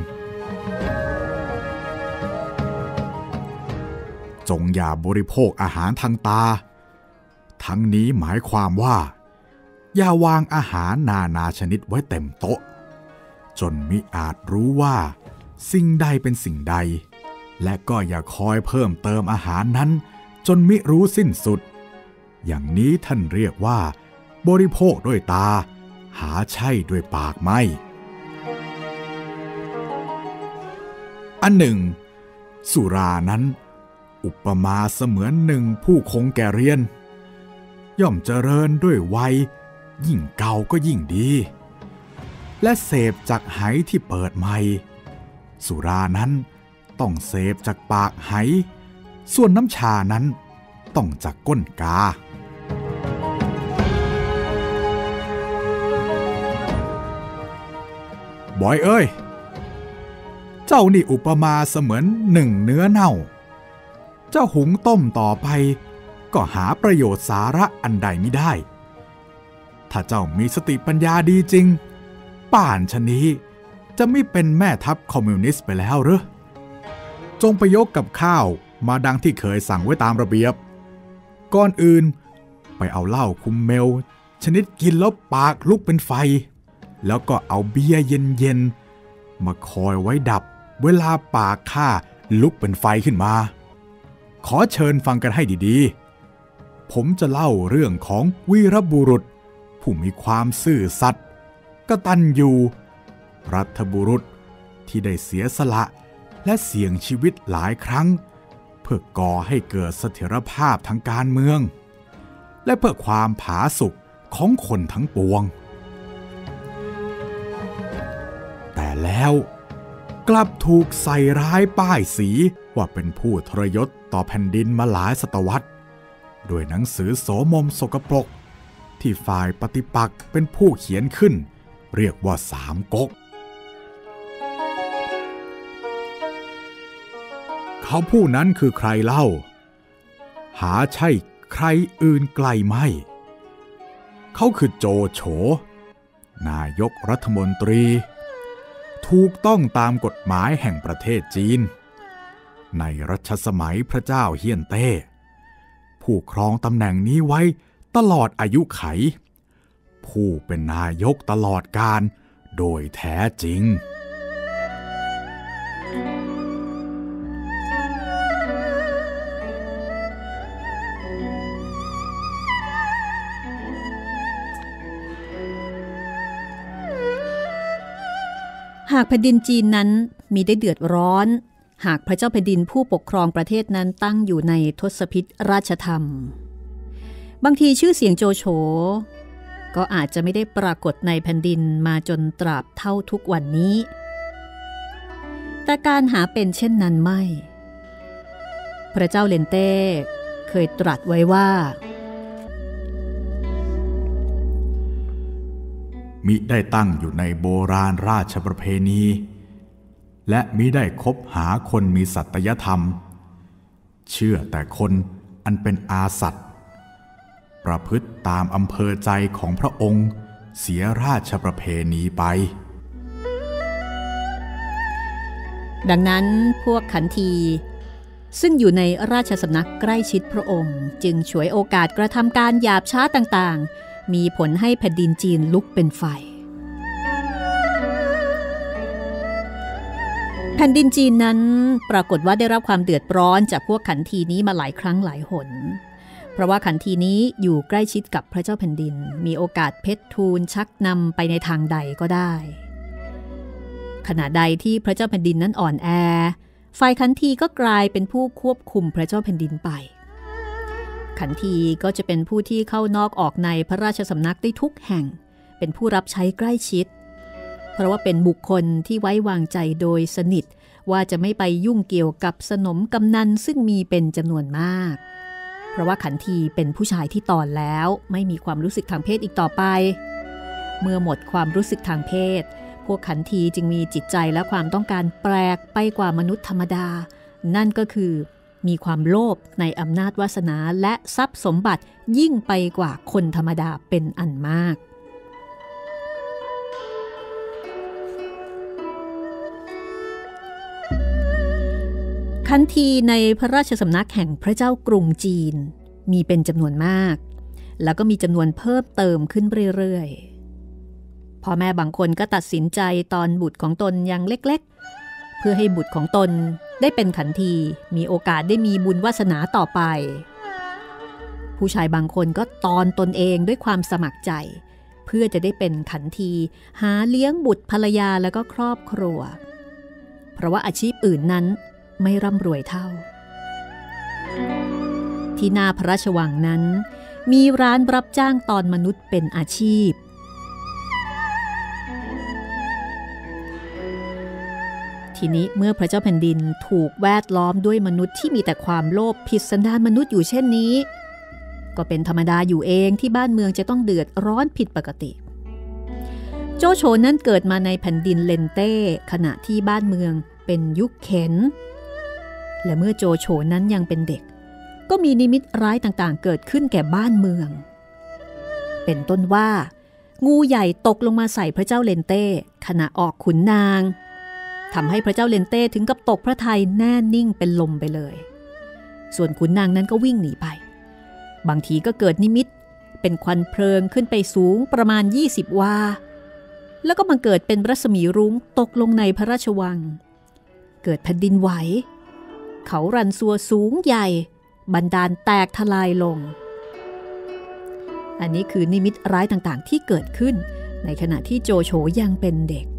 จงอย่าบริโภคอาหารทางตาทั้งนี้หมายความว่าอย่าวางอาหารนานาชนิดไว้เต็มโต๊ะจนมิอาจรู้ว่าสิ่งใดเป็นสิ่งใดและก็อย่าคอยเพิ่มเติมอาหารนั้นจนมิรู้สิ้นสุดอย่างนี้ท่านเรียกว่าบริโภคด้วยตาหาใช่ด้วยปากไม่อันหนึ่งสุรานั้นอุปมาเสมือนหนึ่งผู้คงแก่เรียนย่อมเจริญด้วยวัยยิ่งเก่าก็ยิ่งดีและเสพจากไหที่เปิดใหม่สุรานั้นต้องเสพจากปากไหส่วนน้ำชานั้นต้องจากก้นกาบอยเอ้ยเจ้านี่อุปมาเสมือนหนึ่งเนื้อเน่าเจ้าหุงต้มต่อไปก็หาประโยชน์สาระอันใดมิได้ถ้าเจ้ามีสติปัญญาดีจริงป่านชะนี้จะไม่เป็นแม่ทัพคอมมิวนิสต์ไปแล้วหรือจงไปยกกับข้าวมาดังที่เคยสั่งไว้ตามระเบียบก่อนอื่นไปเอาเหล้าคุมเมลชนิดกินแล้วปากลุกเป็นไฟแล้วก็เอาเบียร์เย็นๆมาคอยไว้ดับเวลาปากข้าลุกเป็นไฟขึ้นมาขอเชิญฟังกันให้ดีๆผมจะเล่าเรื่องของวีรบุรุษผู้มีความซื่อสัตย์กตัญญูรัฐบุรุษที่ได้เสียสละและเสี่ยงชีวิตหลายครั้งเพื่อก่อให้เกิดเสถียรภาพทางการเมืองและเพื่อความผาสุกของคนทั้งปวงแต่แล้วกลับถูกใส่ร้ายป้ายสีว่าเป็นผู้ทรยศต่อแผ่นดินมาหลายศตวรรษด้วยหนังสือโสมมสกปรกที่ฝ่ายปฏิปักษ์เป็นผู้เขียนขึ้นเรียกว่าสามก๊กเขาผู้นั้นคือใครเล่าหาใช่ใครอื่นไกลไม่เขาคือโจโฉนายกรัฐมนตรีถูกต้องตามกฎหมายแห่งประเทศจีนในรัชสมัยพระเจ้าเฮียนเต้ผู้ครองตำแหน่งนี้ไว้ตลอดอายุไขผู้เป็นนายกตลอดกาลโดยแท้จริงหากแผ่นดินจีนนั้นมีได้เดือดร้อนหากพระเจ้าแผ่นดินผู้ปกครองประเทศนั้นตั้งอยู่ในทศพิธราชธรรมบางทีชื่อเสียงโจโฉก็อาจจะไม่ได้ปรากฏในแผ่นดินมาจนตราบเท่าทุกวันนี้แต่การหาเป็นเช่นนั้นไม่พระเจ้าเลนเต้เคยตรัสไว้ว่ามิได้ตั้งอยู่ในโบราณราชประเพณีและมิได้คบหาคนมีสัตยธรรมเชื่อแต่คนอันเป็นอาสัตย์ประพฤติตามอำเภอใจของพระองค์เสียราชประเพณีไปดังนั้นพวกขันทีซึ่งอยู่ในราชสำนักใกล้ชิดพระองค์จึงฉวยโอกาสกระทำการหยาบช้าต่างๆมีผลให้แผ่นดินจีนลุกเป็นไฟแผ่นดินจีนนั้นปรากฏว่าได้รับความเดือดร้อนจากพวกขันทีนี้มาหลายครั้งหลายหนเพราะว่าขันทีนี้อยู่ใกล้ชิดกับพระเจ้าแผ่นดินมีโอกาสเพชรทูลชักนำไปในทางใดก็ได้ขณะใดที่พระเจ้าแผ่นดินนั้นอ่อนแอฝ่ายขันทีก็กลายเป็นผู้ควบคุมพระเจ้าแผ่นดินไปขันทีก็จะเป็นผู้ที่เข้านอกออกในพระราชสำนักได้ทุกแห่งเป็นผู้รับใช้ใกล้ชิดเพราะว่าเป็นบุคคลที่ไว้วางใจโดยสนิทว่าจะไม่ไปยุ่งเกี่ยวกับสนมกำนันซึ่งมีเป็นจำนวนมากเพราะว่าขันทีเป็นผู้ชายที่ตอนแล้วไม่มีความรู้สึกทางเพศอีกต่อไปเมื่อหมดความรู้สึกทางเพศพวกขันทีจึงมีจิตใจและความต้องการแปลกไปกว่ามนุษย์ธรรมดานั่นก็คือมีความโลภในอำนาจวาสนาและทรัพย์สมบัติยิ่งไปกว่าคนธรรมดาเป็นอันมากขันทีในพระราชสำนักแห่งพระเจ้ากรุงจีนมีเป็นจำนวนมากแล้วก็มีจำนวนเพิ่มเติมขึ้นเรื่อยๆพ่อแม่บางคนก็ตัดสินใจตอนบุตรของตนยังเล็กๆเพื่อให้บุตรของตนได้เป็นขันทีมีโอกาสได้มีบุญวาสนาต่อไปผู้ชายบางคนก็ตอนตนเองด้วยความสมัครใจเพื่อจะได้เป็นขันทีหาเลี้ยงบุตรภรรยาแล้วก็ครอบครัวเพราะว่าอาชีพอื่นนั้นไม่ร่ำรวยเท่าที่หน้าพระราชวังนั้นมีร้านรับจ้างตอนมนุษย์เป็นอาชีพทีนี้เมื่อพระเจ้าแผ่นดินถูกแวดล้อมด้วยมนุษย์ที่มีแต่ความโลภผิดสันดานมนุษย์อยู่เช่นนี้ก็เป็นธรรมดาอยู่เองที่บ้านเมืองจะต้องเดือดร้อนผิดปกติโจโฉนั้นเกิดมาในแผ่นดินเลนเต้ขณะที่บ้านเมืองเป็นยุคเข็นและเมื่อโจโฉนั้นยังเป็นเด็กก็มีนิมิตร้ายต่างๆเกิดขึ้นแก่บ้านเมืองเป็นต้นว่างูใหญ่ตกลงมาใส่พระเจ้าเลนเต้ขณะออกขุนนางทำให้พระเจ้าเลนเต้ถึงกับตกพระทัยแน่นิ่งเป็นลมไปเลยส่วนขุนนางนั้นก็วิ่งหนีไปบางทีก็เกิดนิมิตเป็นควันเพลิงขึ้นไปสูงประมาณ20 วาแล้วก็มาเกิดเป็นรัศมีรุ้งตกลงในพระราชวังเกิดแผ่นดินไหวเขารันซัวสูงใหญ่บันดาลแตกทลายลงอันนี้คือนิมิตร้ายต่างๆที่เกิดขึ้นในขณะที่โจโฉยังเป็นเด็ก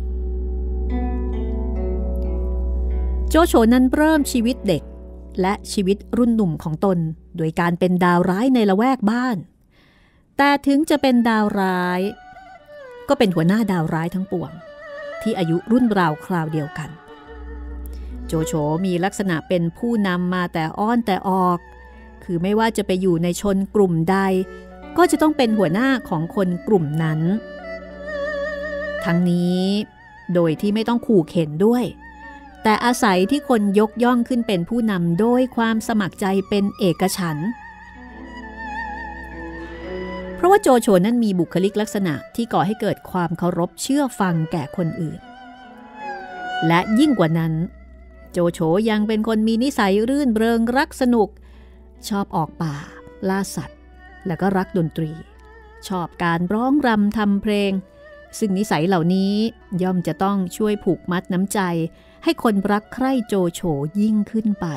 โจโฉนั้นเริ่มชีวิตเด็กและชีวิตรุ่นหนุ่มของตนโดยการเป็นดาวร้ายในละแวกบ้านแต่ถึงจะเป็นดาวร้ายก็เป็นหัวหน้าดาวร้ายทั้งปวงที่อายุรุ่นราวคราวเดียวกันโจโฉมีลักษณะเป็นผู้นำมาแต่อ้อนแต่ออกคือไม่ว่าจะไปอยู่ในชนกลุ่มใดก็จะต้องเป็นหัวหน้าของคนกลุ่มนั้นทั้งนี้โดยที่ไม่ต้องขู่เข็นด้วยแต่อาศัยที่คนยกย่องขึ้นเป็นผู้นำโดยความสมัครใจเป็นเอกฉันท์เพราะว่าโจโฉนั้นมีบุคลิกลักษณะที่ก่อให้เกิดความเคารพเชื่อฟังแก่คนอื่นและยิ่งกว่านั้นโจโฉยังเป็นคนมีนิสัยรื่นเริงรักสนุกชอบออกป่าล่าสัตว์แล้วก็รักดนตรีชอบการร้องรำทำเพลงซึ่งนิสัยเหล่านี้ย่อมจะต้องช่วยผูกมัดน้ำใจให้คนรักใคร่โจโฉยิ่งขึ้นไป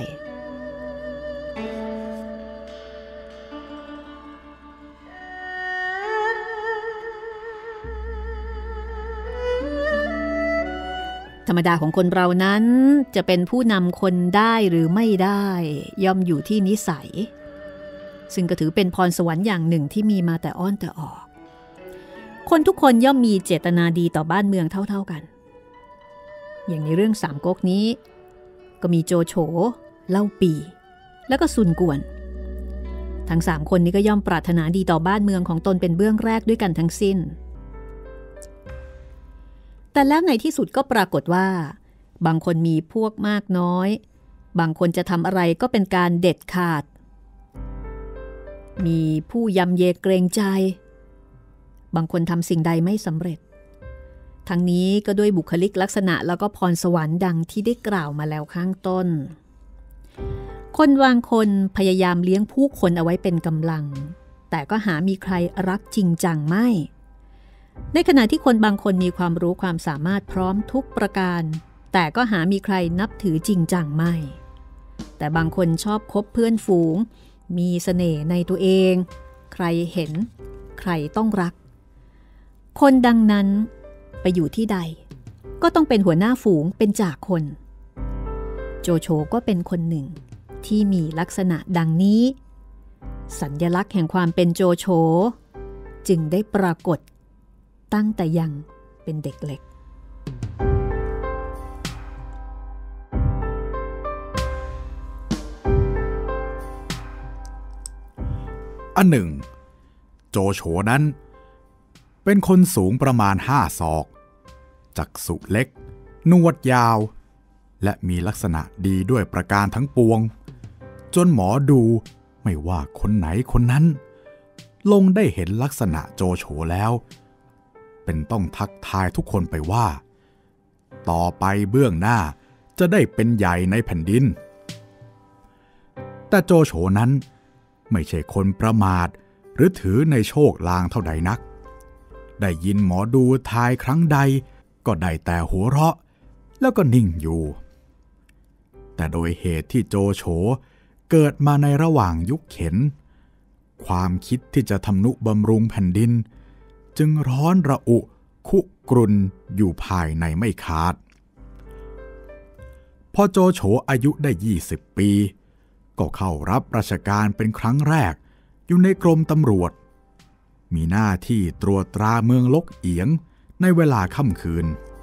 ธรรมดาของคนเรานั้นจะเป็นผู้นำคนได้หรือไม่ได้ย่อมอยู่ที่นิสัยซึ่งก็ถือเป็นพรสวรรค์อย่างหนึ่งที่มีมาแต่อ้อนแต่ออกคนทุกคนย่อมมีเจตนาดีต่อบ้านเมืองเท่าๆกันอย่างในเรื่องสามก๊กนี้ก็มีโจโฉเล่าปีแล้วก็ซุนกวนทั้ง3คนนี้ก็ย่อมปรารถนาดีต่อบ้านเมืองของตนเป็นเบื้องแรกด้วยกันทั้งสิ้นแต่แล้วในที่สุดก็ปรากฏว่าบางคนมีพวกมากน้อยบางคนจะทำอะไรก็เป็นการเด็ดขาดมีผู้ยำเยเกรงใจบางคนทำสิ่งใดไม่สำเร็จทั้งนี้ก็ด้วยบุคลิกลักษณะแล้วก็พรสวรรค์ดังที่ได้กล่าวมาแล้วข้างต้นคนบางคนพยายามเลี้ยงผู้คนเอาไว้เป็นกำลังแต่ก็หามีใครรักจริงจังไม่ในขณะที่คนบางคนมีความรู้ความสามารถพร้อมทุกประการแต่ก็หามีใครนับถือจริงจังไม่แต่บางคนชอบคบเพื่อนฝูงมีเสน่ห์ในตัวเองใครเห็นใครต้องรักคนดังนั้นไปอยู่ที่ใดก็ต้องเป็นหัวหน้าฝูงเป็นจ่าคนโจโฉก็เป็นคนหนึ่งที่มีลักษณะดังนี้สัญลักษณ์แห่งความเป็นโจโฉจึงได้ปรากฏตั้งแต่ยังเป็นเด็กเล็กอันหนึ่งโจโฉนั้นเป็นคนสูงประมาณ5 ศอกจักษุเล็กหนวดยาวและมีลักษณะดีด้วยประการทั้งปวงจนหมอดูไม่ว่าคนไหนคนนั้นลงได้เห็นลักษณะโจโฉแล้วเป็นต้องทักทายทุกคนไปว่าต่อไปเบื้องหน้าจะได้เป็นใหญ่ในแผ่นดินแต่โจโฉนั้นไม่ใช่คนประมาทรือถือในโชคลางเท่าใดนักได้ยินหมอดูทายครั้งใดก็ได้แต่หัวเราะแล้วก็นิ่งอยู่แต่โดยเหตุที่โจโฉเกิดมาในระหว่างยุคเข็ญความคิดที่จะทำนุบำรุงแผ่นดินจึงร้อนระอุคุกรุ่นอยู่ภายในไม่ขาดพอโจโฉอายุได้20 ปีก็เข้ารับราชการเป็นครั้งแรกอยู่ในกรมตำรวจมีหน้าที่ตรวจตราเมืองลกเอียงในเวลาค่ำคืน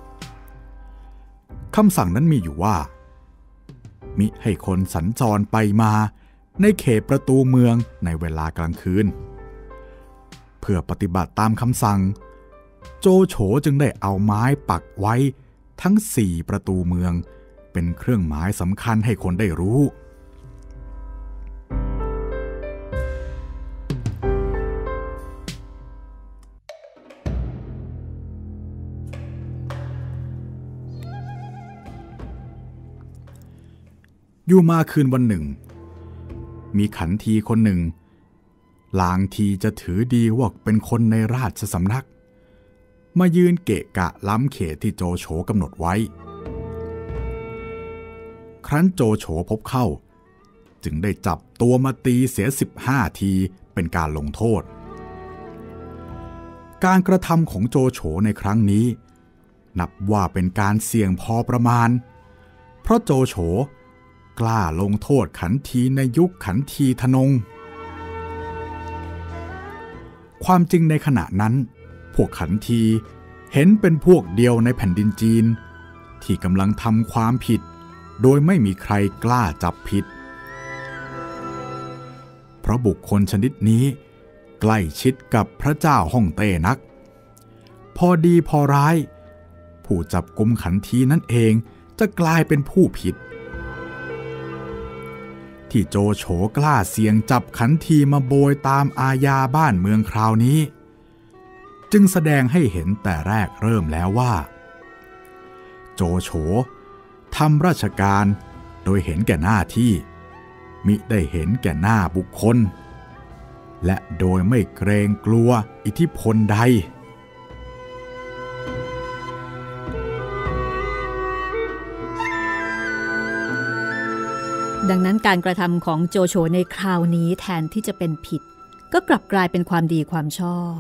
คำสั่งนั้นมีอยู่ว่ามิให้คนสัญจรไปมาในเขตประตูเมืองในเวลากลางคืนเพื่อปฏิบัติตามคำสั่งโจโฉจึงได้เอาไม้ปักไว้ทั้ง4ประตูเมืองเป็นเครื่องหมายสำคัญให้คนได้รู้อยู่มาคืนวันหนึ่งมีขันทีคนหนึ่งลางทีจะถือดีว่าเป็นคนในราชสำนักมายืนเกะกะล้ำเขตที่โจโฉกำหนดไว้ครั้นโจโฉพบเข้าจึงได้จับตัวมาตีเสีย15 ทีเป็นการลงโทษการกระทำของโจโฉในครั้งนี้นับว่าเป็นการเสี่ยงพอประมาณเพราะโจโฉกล้าลงโทษขันทีในยุคขันทีธนงความจริงในขณะนั้นพวกขันทีเห็นเป็นพวกเดียวในแผ่นดินจีนที่กำลังทำความผิดโดยไม่มีใครกล้าจับผิดเพราะบุคคลชนิดนี้ใกล้ชิดกับพระเจ้าฮ่องเต้นักพอดีพอร้ายผู้จับกุมขันทีนั่นเองจะกลายเป็นผู้ผิดที่โจโฉกล้าเสี่ยงจับขันทีมาโบยตามอาญาบ้านเมืองคราวนี้จึงแสดงให้เห็นแต่แรกเริ่มแล้วว่าโจโฉทำราชการโดยเห็นแก่หน้าที่มิได้เห็นแก่หน้าบุคคลและโดยไม่เกรงกลัวอิทธิพลใดดังนั้นการกระทำของโจโฉในคราวนี้แทนที่จะเป็นผิดก็กลับกลายเป็นความดีความชอบ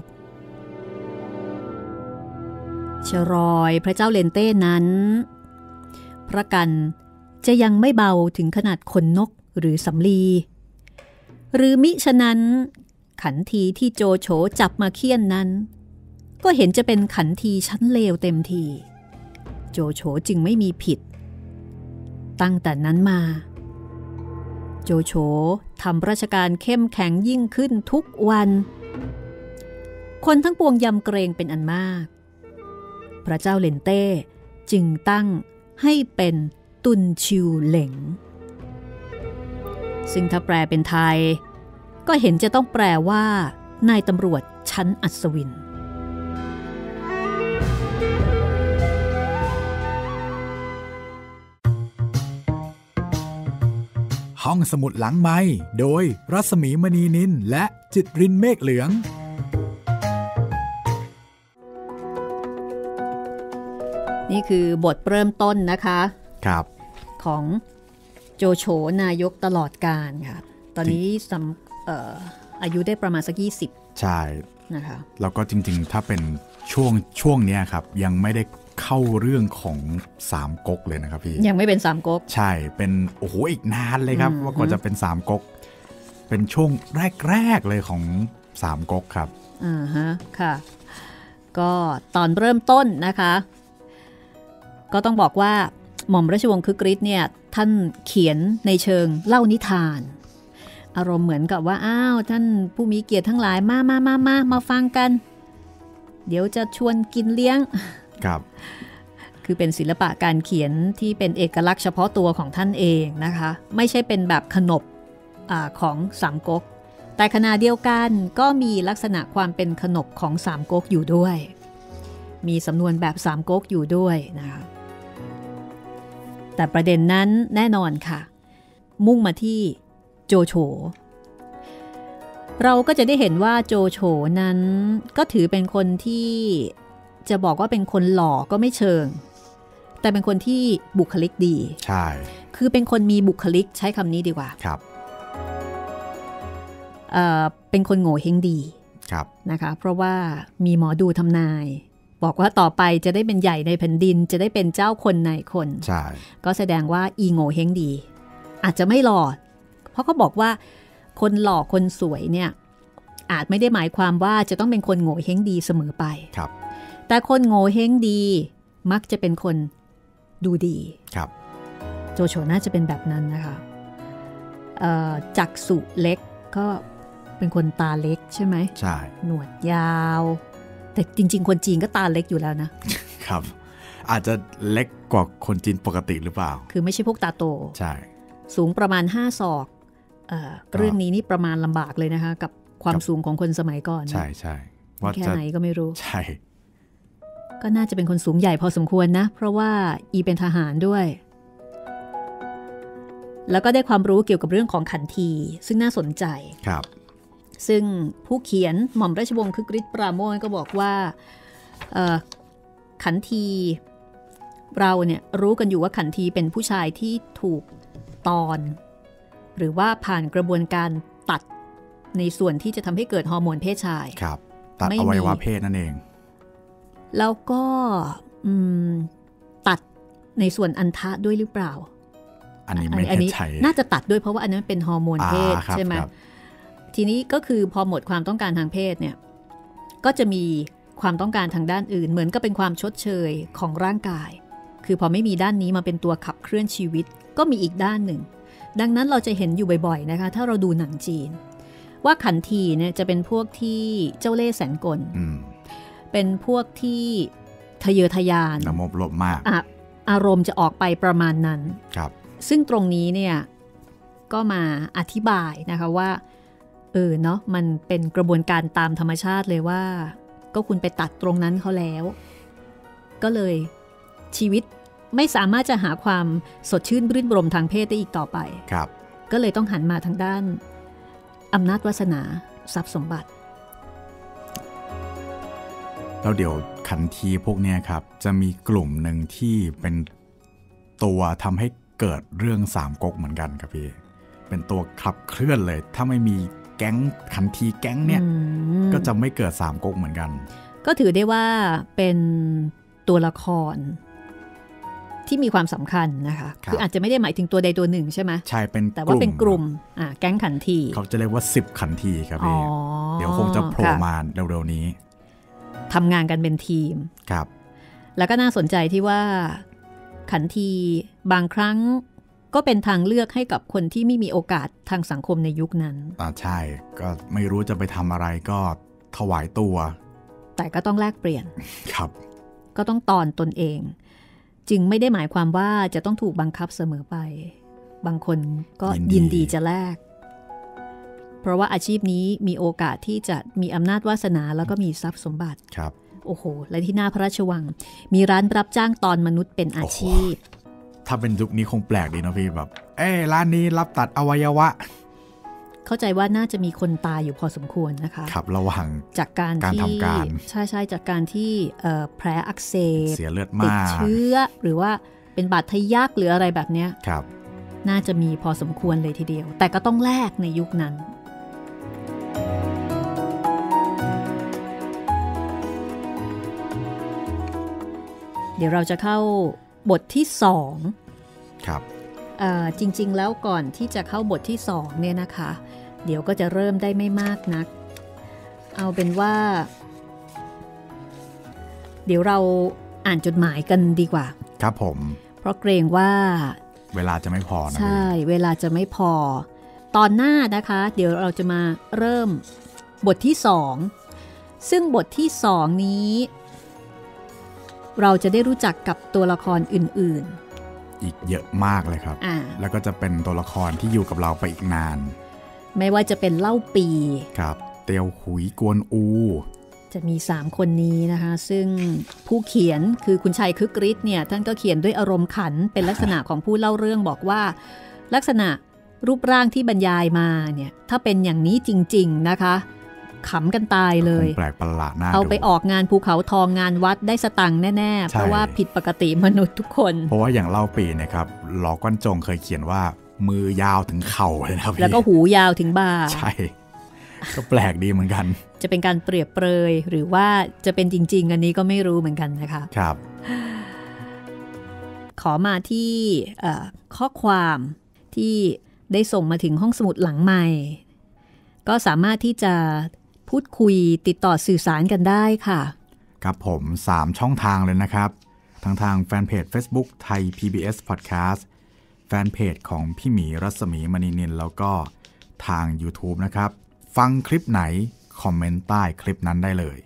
ชรอยพระเจ้าเลนเต้นั้นพระกันจะยังไม่เบาถึงขนาดขนนกหรือสำลีหรือมิฉะนั้นขันทีที่โจโฉจับมาเคี่ยนนั้นก็เห็นจะเป็นขันทีชั้นเลวเต็มทีโจโฉจึงไม่มีผิดตั้งแต่นั้นมาโจโฉทำราชการเข้มแข็งยิ่งขึ้นทุกวันคนทั้งปวงยำเกรงเป็นอันมากพระเจ้าเลนเต้จึงตั้งให้เป็นตุนชิวเหล่งซึ่งถ้าแปลเป็นไทยก็เห็นจะต้องแปลว่านายตำรวจชั้นอัศวินห้องสมุดหลังไมค์โดยรัศมีมณีนินและจิตรินเมฆเหลืองนี่คือบทเริ่มต้นนะคะครับของโจโฉนายกตลอดกาลค่ะตอนนี้อายุได้ประมาณสัก20 ใช่นะคะแล้วก็จริงๆถ้าเป็นช่วงนี้ครับยังไม่ได้เข้าเรื่องของสามก๊กเลยนะครับพี่ยังไม่เป็นสามก๊กใช่เป็นโอ้โหอีกนานเลยครับว่าก่อนจะเป็นสามก๊กเป็นช่วงแรกๆเลยของสามก๊กครับฮะค่ะก็ตอนเริ่มต้นนะคะก็ต้องบอกว่าหม่อมราชวงศ์คึกฤทธิ์เนี่ยท่านเขียนในเชิงเล่านิทานอารมณ์เหมือนกับว่าอ้าวท่านผู้มีเกียรติทั้งหลายมาฟังกันเดี๋ยวจะชวนกินเลี้ยงครับคือเป็นศิลปะการเขียนที่เป็นเอกลักษณ์เฉพาะตัวของท่านเองนะคะไม่ใช่เป็นแบบขนบของสามก๊กแต่ขณะเดียวกันก็มีลักษณะความเป็นขนบของสามก๊กอยู่ด้วยมีสำนวนแบบสามก๊กอยู่ด้วยนะคะแต่ประเด็นนั้นแน่นอนค่ะมุ่งมาที่โจโฉเราก็จะได้เห็นว่าโจโฉนั้นก็ถือเป็นคนที่จะบอกว่าเป็นคนหล่อก็ไม่เชิงแต่เป็นคนที่บุคลิกดีใช่คือเป็นคนมีบุคลิกใช้คำนี้ดีกว่าครับเป็นคนโง่เฮงดีนะคะเพราะว่ามีหมอดูทำนายบอกว่าต่อไปจะได้เป็นใหญ่ในแผ่นดินจะได้เป็นเจ้าคนนายคนใช่ก็แสดงว่าอีโง่เฮงดีอาจจะไม่หล่อเพราะเขาบอกว่าคนหล่อคนสวยเนี่ยอาจไม่ได้หมายความว่าจะต้องเป็นคนโง่เฮงดีเสมอไปครับแต่คนโง่เฮงดีมักจะเป็นคนดูดีครับโจโฉน่าจะเป็นแบบนั้นนะคะจักษุเล็กก็เป็นคนตาเล็กใช่ไหมใช่หนวดยาวแต่จริงๆคนจีนก็ตาเล็กอยู่แล้วนะครับอาจจะเล็กกว่าคนจีนปกติหรือเปล่าคือไม่ใช่พวกตาโตใช่สูงประมาณ5 ศอกเรื่องนี้นี่ประมาณลำบากเลยนะคะกับความสูงของคนสมัยก่อนใช่ใช่ว่าแค่ไหนก็ไม่รู้ใช่ก็น่าจะเป็นคนสูงใหญ่พอสมควรนะเพราะว่าอีเป็นทหารด้วยแล้วก็ได้ความรู้เกี่ยวกับเรื่องของขันทีซึ่งน่าสนใจครับซึ่งผู้เขียนหม่อมราชวงศ์คึกฤทธิ์ปราโมชก็บอกว่าขันทีเราเนี่ยรู้กันอยู่ว่าขันทีเป็นผู้ชายที่ถูกตอนหรือว่าผ่านกระบวนการตัดในส่วนที่จะทำให้เกิดฮอร์โมนเพศชายครับตัดอวัยวะเพศนั่นเองแล้วก็ตัดในส่วนอัณฑะด้วยหรือเปล่าอันนี้ไม่แน่ใจน่าจะตัดด้วยเพราะว่าอันนั้นเป็นฮอร์โมนเพศใช่ไหมทีนี้ก็คือพอหมดความต้องการทางเพศเนี่ยก็จะมีความต้องการทางด้านอื่นเหมือนก็เป็นความชดเชยของร่างกายคือพอไม่มีด้านนี้มาเป็นตัวขับเคลื่อนชีวิตก็มีอีกด้านหนึ่งดังนั้นเราจะเห็นอยู่บ่อยๆนะคะถ้าเราดูหนังจีนว่าขันทีเนี่ยจะเป็นพวกที่เจ้าเล่ห์แสนกลเป็นพวกที่ทะเยอทะยานละโมบโลภมากอารมณ์จะออกไปประมาณนั้นครับซึ่งตรงนี้เนี่ยก็มาอธิบายนะคะว่าเนาะมันเป็นกระบวนการตามธรรมชาติเลยว่าก็คุณไปตัดตรงนั้นเขาแล้วก็เลยชีวิตไม่สามารถจะหาความสดชื่นรื่นรมทางเพศได้อีกต่อไปครับก็เลยต้องหันมาทางด้านอำนาจวาสนาทรัพย์สมบัติแล้วเดี๋ยวขันทีพวกนี้ครับจะมีกลุ่มหนึ่งที่เป็นตัวทำให้เกิดเรื่องสามก๊กเหมือนกันครับพี่เป็นตัวขับเคลื่อนเลยถ้าไม่มีแก๊งขันทีแก๊งเนี่ยก็จะไม่เกิดสามก๊กเหมือนกันก็ถือได้ว่าเป็นตัวละครที่มีความสำคัญนะคะคืออาจจะไม่ได้หมายถึงตัวใดตัวหนึ่งใช่ไหมใช่เป็นแต่ว่าเป็นกลุ่มแก๊งขันทีเขาจะเรียกว่า10ขันทีครับพี่เดี๋ยวคงจะโผล่มาเร็วๆนี้ทำงานกันเป็นทีมครับแล้วก็น่าสนใจที่ว่าขันทีบางครั้งก็เป็นทางเลือกให้กับคนที่ไม่มีโอกาสทางสังคมในยุคนั้นใช่ก็ไม่รู้จะไปทำอะไรก็ถวายตัวแต่ก็ต้องแลกเปลี่ยนครับก็ต้องตอนตนเองจึงไม่ได้หมายความว่าจะต้องถูกบังคับเสมอไปบางคนก็ยินดีจะแลกเพราะว่าอาชีพนี้มีโอกาสที่จะมีอำนาจวาสนาแล้วก็มีทรัพย์สมบัติครับโอ้โหและที่หน้าพระราชวังมีร้านรับจ้างตอนมนุษย์เป็นอาชีพถ้าเป็นยุคนี้คงแปลกดีนะพี่แบบร้านนี้รับตัดอวัยวะเข้าใจว่าน่าจะมีคนตายอยู่พอสมควรนะคะครับระหว่างจากการทำการใช่จากการที่แผลอักเสบเสียเลือดมากติดเชื้อหรือว่าเป็นบาดทะยักหรืออะไรแบบนี้ครับน่าจะมีพอสมควรเลยทีเดียวแต่ก็ต้องแลกในยุคนั้นเดี๋ยวเราจะเข้าบทที่2 ครับจริงๆแล้วก่อนที่จะเข้าบทที่2เนี่ยนะคะเดี๋ยวก็จะเริ่มได้ไม่มากนักเอาเป็นว่าเดี๋ยวเราอ่านจดหมายกันดีกว่าครับผมเพราะเกรงว่าเวลาจะไม่พอนะใช่เวลาจะไม่พอตอนหน้านะคะเดี๋ยวเราจะมาเริ่มบทที่2ซึ่งบทที่2นี้เราจะได้รู้จักกับตัวละครอื่นๆอีกเยอะมากเลยครับแล้วก็จะเป็นตัวละครที่อยู่กับเราไปอีกนานไม่ว่าจะเป็นเล่าปีครับเตียวหุยกวนอูจะมี3คนนี้นะคะซึ่งผู้เขียนคือคุณชัยคึกฤทธิ์เนี่ยท่านก็เขียนด้วยอารมณ์ขันเป็นลักษณะของผู้เล่าเรื่องบอกว่าลักษณะรูปร่างที่บรรยายมาเนี่ยถ้าเป็นอย่างนี้จริงๆนะคะขำกันตายเลยแปลกประหลาดน่าดูเอาไปออกงานภูเขาทองงานวัดได้สตังค์แน่ๆเพราะว่าผิดปกติมนุษย์ทุกคนเพราะว่าอย่างเล่าปีนะครับหลอกก้อนจงเคยเขียนว่ามือยาวถึงเข่าเลยนะครับแล้วก็หูยาวถึงบ่าใช่ก็แปลกดีเหมือนกันจะเป็นการเปรียบเปรยหรือว่าจะเป็นจริงๆอันนี้ก็ไม่รู้เหมือนกันนะคะครับขอมาที่ข้อความที่ได้ส่งมาถึงห้องสมุดหลังใหม่ก็สามารถที่จะพูดคุยติดต่อสื่อสารกันได้ค่ะครับผม3ช่องทางเลยนะครับทั้งทางแฟนเพจ Facebook ไทย PBS Podcast แฟนเพจของพี่หมีรัศมีมณีนินแล้วก็ทาง YouTube นะครับฟังคลิปไหนคอมเมนต์ใต้คลิปนั้นได้เลย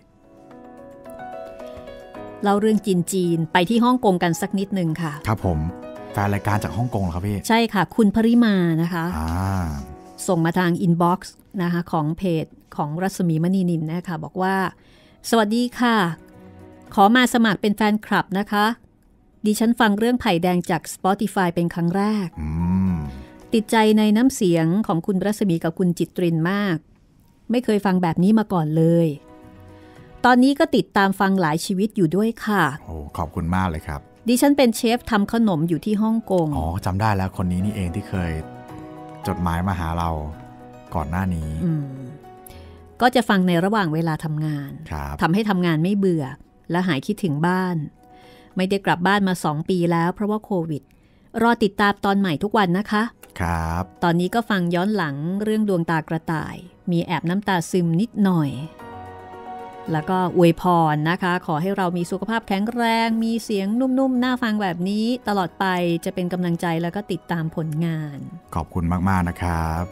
เล่าเรื่องจีนไปที่ฮ่องกงกันสักนิดนึงค่ะครับผมแฟนรายการจากฮ่องกงเหรอครับพี่ใช่ค่ะคุณภริมานะคะส่งมาทางอินบ็อกซ์นะคะของเพจของรัศมีมณีนินนะคะบอกว่าสวัสดีค่ะขอมาสมัครเป็นแฟนคลับนะคะดิฉันฟังเรื่องไผ่แดงจาก Spotify เป็นครั้งแรกติดใจในน้ำเสียงของคุณรัศมีกับคุณจิตรินมากไม่เคยฟังแบบนี้มาก่อนเลยตอนนี้ก็ติดตามฟังหลายชีวิตอยู่ด้วยค่ะโอ้ขอบคุณมากเลยครับดิฉันเป็นเชฟทำขนมอยู่ที่ฮ่องกงอ๋อจำได้แล้วคนนี้นี่เองที่เคยจดหมายมาหาเราก่อนหน้านี้ก็จะฟังในระหว่างเวลาทำงานทำให้ทำงานไม่เบื่อและหายคิดถึงบ้านไม่ได้กลับบ้านมา2 ปีแล้วเพราะว่าโควิดรอติดตามตอนใหม่ทุกวันนะคะครับตอนนี้ก็ฟังย้อนหลังเรื่องดวงตากระต่ายมีแอบน้ำตาซึมนิดหน่อยแล้วก็อวยพรนะคะขอให้เรามีสุขภาพแข็งแรงมีเสียงนุ่มๆน่าฟังแบบนี้ตลอดไปจะเป็นกำลังใจแล้วก็ติดตามผลงานขอบคุณมากๆนะครับ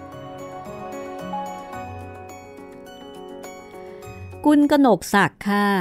กุลกนกศักดิ์ค่ะ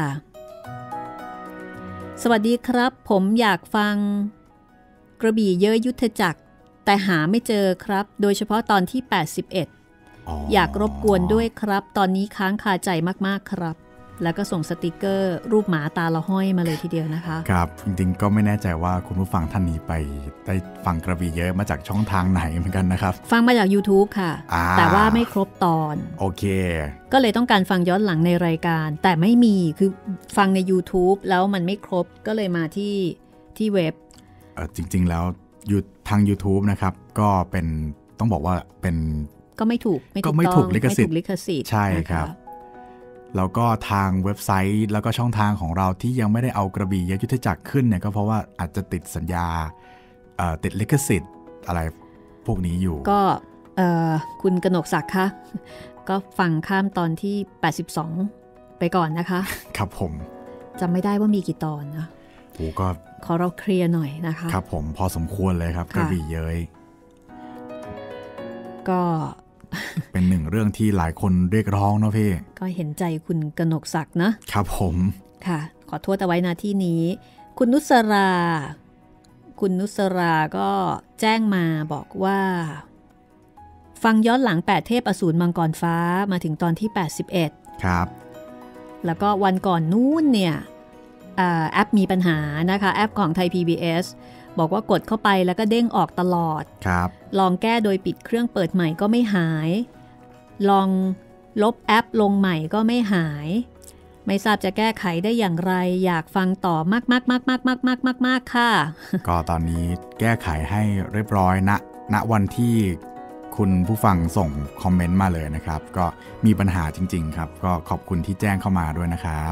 สวัสดีครับผมอยากฟังกระบี่เย้ยยุทธจักรแต่หาไม่เจอครับโดยเฉพาะตอนที่81อยากรบกวนด้วยครับตอนนี้ค้างคาใจมากๆครับแล้วก็ส่งสติกเกอร์รูปหมาตาละห้อยมาเลยทีเดียวนะคะครับจริงๆก็ไม่แน่ใจว่าคุณผู้ฟังท่านนี้ไปได้ฟังกระบี่เยอะมาจากช่องทางไหนเหมือนกันนะครับฟังมาจาก YouTube ค่ะแต่ว่าไม่ครบตอนโอเคก็เลยต้องการฟังย้อนหลังในรายการแต่ไม่มีคือฟังใน YouTube แล้วมันไม่ครบก็เลยมาที่เว็บจริงๆแล้วทาง YouTube นะครับก็เป็นต้องบอกว่าเป็นก็ไม่ถูกลิขสิทธิ์ใช่ครับแล้วก็ทางเว็บไซต์แล้วก็ช่องทางของเราที่ยังไม่ได้เอากระบี่เย้ยยุทธจักรขึ้นเนี่ยก็เพราะว่าอาจจะติดสัญญาติดลิขสิทธิ์อะไรพวกนี้อยู่ก็คุณกนกศักดิ์คะก็ฟังข้ามตอนที่82ไปก่อนนะคะครับผมจำไม่ได้ว่ามีกี่ตอนนะโอ้ก็ขอเราเคลียร์หน่อยนะคะครับผมพอสมควรเลยครับกระบี่เย้ยก็เป็นหนึ่งเรื่องที่หลายคนเรียกร้องเนาะพี่ก็เห็นใจคุณกนกศักดิ์นะครับผมค่ะขอโทษเอาไว้ณที่นี้คุณนุสราก็แจ้งมาบอกว่าฟังย้อนหลัง8เทพอสูรมังกรฟ้ามาถึงตอนที่81 ครับแล้วก็วันก่อนนู้นเนี่ยแอปมีปัญหานะคะแอปของไทย PBS บอกว่ากดเข้าไปแล้วก็เด้งออกตลอดครับลองแก้โดยปิดเครื่องเปิดใหม่ก็ไม่หายลองลบแอปลงใหม่ก็ไม่หายไม่ทราบจะแก้ไขได้อย่างไรอยากฟังต่อมากๆค่ะก็ตอนนี้แก้ไขให้เรียบร้อยณวันที่คุณผู้ฟังส่งคอมเมนต์มาเลยนะครับก็มีปัญหาจริงๆครับก็ขอบคุณที่แจ้งเข้ามาด้วยนะครับ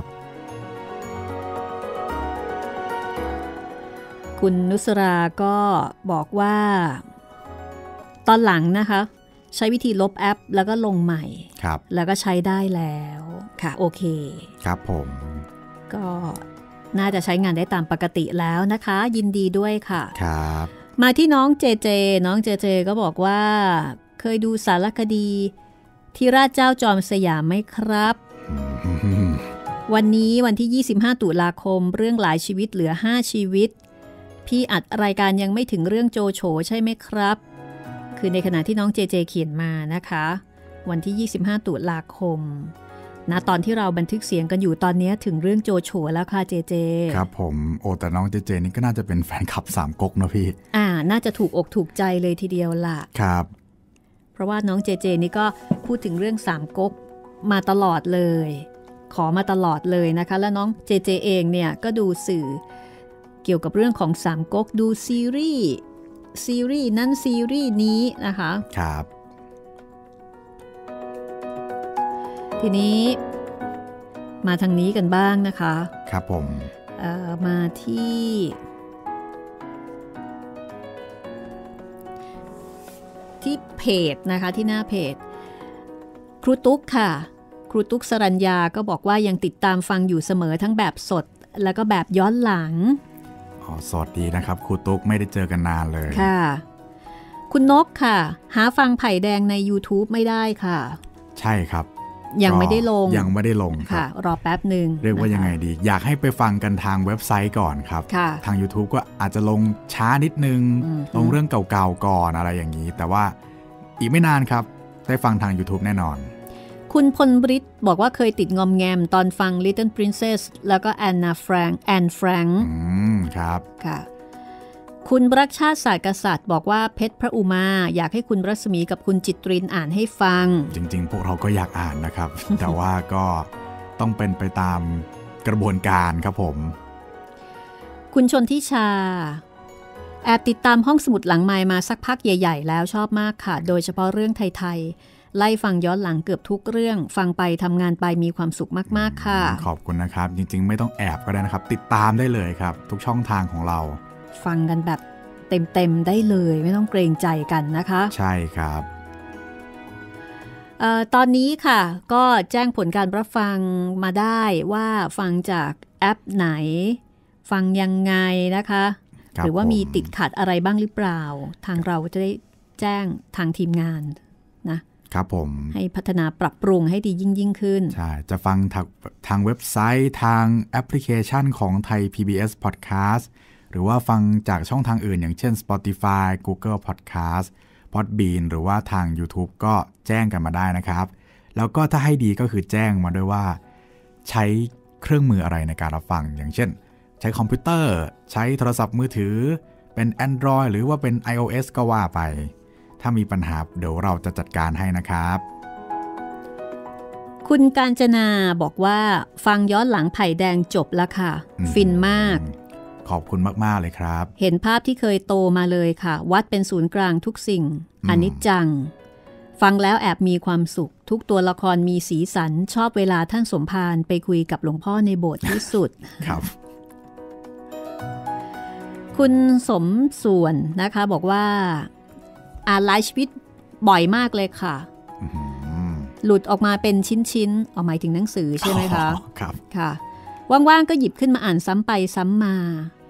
คุณนุสราก็บอกว่าตอนหลังนะคะใช้วิธีลบแอปแล้วก็ลงใหม่ครับแล้วก็ใช้ได้แล้วค่ะโอเคครับผมก็น่าจะใช้งานได้ตามปกติแล้วนะคะยินดีด้วยค่ะครับมาที่น้องเจเจก็บอกว่าเคยดูสารคดีที่ราชเจ้าจอมสยามไหมครับ วันนี้วันที่25ตุลาคมเรื่องหลายชีวิตเหลือ5ชีวิตพี่อัดรายการยังไม่ถึงเรื่องโจโฉใช่ไหมครับคือในขณะที่น้องเจเขียนมานะคะวันที่25ตุลาคมนะตอนที่เราบันทึกเสียงกันอยู่ตอนนี้ถึงเรื่องโจโฉแล้วค่ะเจครับผมโอ้แต่น้องเจนี่ก็น่าจะเป็นแฟนคลับสามก๊กนะพี่น่าจะถูกอกถูกใจเลยทีเดียวล่ะครับเพราะว่าน้องเจเจนี่ก็พูดถึงเรื่องสามก๊กมาตลอดเลยขอมาตลอดเลยนะคะและน้องเจเจเองเนี่ยก็ดูสื่อเกี่ยวกับเรื่องของสามก๊กดูซีรีส์นั้นซีรีส์นี้นะคะครับทีนี้มาทางนี้กันบ้างนะคะครับผมมาที่เพจนะคะที่หน้าเพจครูตุ๊กค่ะครูตุ๊กสรัญญาก็บอกว่ายังติดตามฟังอยู่เสมอทั้งแบบสดแล้วก็แบบย้อนหลังสดดีนะครับครูตุ๊กไม่ได้เจอกันนานเลยค่ะคุณนกค่ะหาฟังไผ่แดงใน YouTube ไม่ได้ค่ะใช่ครับยังไม่ได้ลงค่ะรอแป๊บหนึ่งเรียกว่ายังไงดีอยากให้ไปฟังกันทางเว็บไซต์ก่อนครับทาง YouTube ก็อาจจะลงช้านิดนึงลงเรื่องเก่าๆก่อนอะไรอย่างนี้แต่ว่าอีกไม่นานครับได้ฟังทาง YouTube แน่นอนคุณพลบริตบอกว่าเคยติดงอมแงมตอนฟัง Little Princess แล้วก็แอนแฟรงค์ครับค่ะคุณรักชาติศาสตร์กษัตริย์บอกว่าเพชรพระอุมาอยากให้คุณรัศมีกับคุณจิตรินอ่านให้ฟังจริงๆพวกเราก็อยากอ่านนะครับ แต่ว่าก็ต้องเป็นไปตามกระบวนการครับผมคุณชนทิชาแอบติดตามห้องสมุดหลังไมค์มาสักพักใหญ่ๆแล้วชอบมากค่ะโดยเฉพาะเรื่องไทยๆไล่ฟังย้อนหลังเกือบทุกเรื่องฟังไปทำงานไปมีความสุขมากๆค่ะขอบคุณนะครับจริงๆไม่ต้องแอบก็ได้นะครับติดตามได้เลยครับทุกช่องทางของเราฟังกันแบบเต็มๆได้เลยไม่ต้องเกรงใจกันนะคะใช่ครับตอนนี้ค่ะก็แจ้งผลการรับฟังมาได้ว่าฟังจากแอปไหนฟังยังไงนะคะหรือว่ามีติดขัดอะไรบ้างหรือเปล่าทางเราจะได้แจ้งทางทีมงานนะครับผมให้พัฒนาปรับปรุงให้ดียิ่งขึ้นใช่จะฟังทางเว็บไซต์ทางแอปพลิเคชันของไทย PBS Podcast หรือว่าฟังจากช่องทางอื่นอย่างเช่น Spotify Google Podcast Podbean หรือว่าทาง YouTube ก็แจ้งกันมาได้นะครับแล้วก็ถ้าให้ดีก็คือแจ้งมาด้วยว่าใช้เครื่องมืออะไรในการรับฟังอย่างเช่นใช้คอมพิวเตอร์ใช้โทรศัพท์มือถือเป็น Android หรือว่าเป็น iOS ก็ว่าไปถ้ามีปัญหาเดี๋ยวเราจะจัดการให้นะครับคุณกาญจนาบอกว่าฟังย้อนหลังไผ่แดงจบแล้วค่ะฟินมากขอบคุณมากๆเลยครับเห็นภาพที่เคยโตมาเลยค่ะวัดเป็นศูนย์กลางทุกสิ่งอนิจจังฟังแล้วแอบมีความสุขทุกตัวละครมีสีสันชอบเวลาท่านสมภารไปคุยกับหลวงพ่อในโบสถ์ที่สุดครับคุณสมส่วนนะคะบอกว่าอ่านหลายชีวิตบ่อยมากเลยค่ะหลุดออกมาเป็นชิ้นๆหมายถึงหนังสือใช่ไหมคะครับค่ะว่างๆก็หยิบขึ้นมาอ่านซ้ำไปซ้ำมา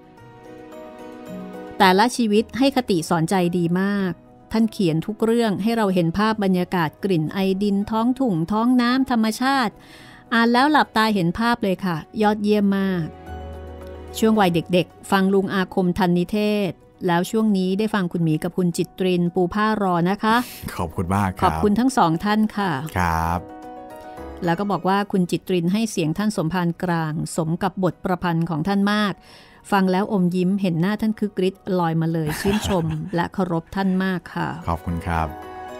แต่ละชีวิตให้คติสอนใจดีมากท่านเขียนทุกเรื่องให้เราเห็นภาพบรรยากาศกลิ่นไอดินท้องถุงท้องน้ำธรรมชาติอ่านแล้วหลับตาเห็นภาพเลยค่ะยอดเยี่ยมมากช่วงวัยเด็กๆฟังลุงอาคมทันนิเทศแล้วช่วงนี้ได้ฟังคุณหมีกับคุณจิตรินปูผ้ารอนะคะขอบคุณมากครับขอบคุณทั้งสองท่านค่ะครับแล้วก็บอกว่าคุณจิตรินให้เสียงท่านสมภารกลางสมกับบทประพันธ์ของท่านมากฟังแล้วอมยิ้มเห็นหน้าท่านคึกฤทธิ์ลอยมาเลยชื่นชม และเคารพท่านมากค่ะขอบคุณครับ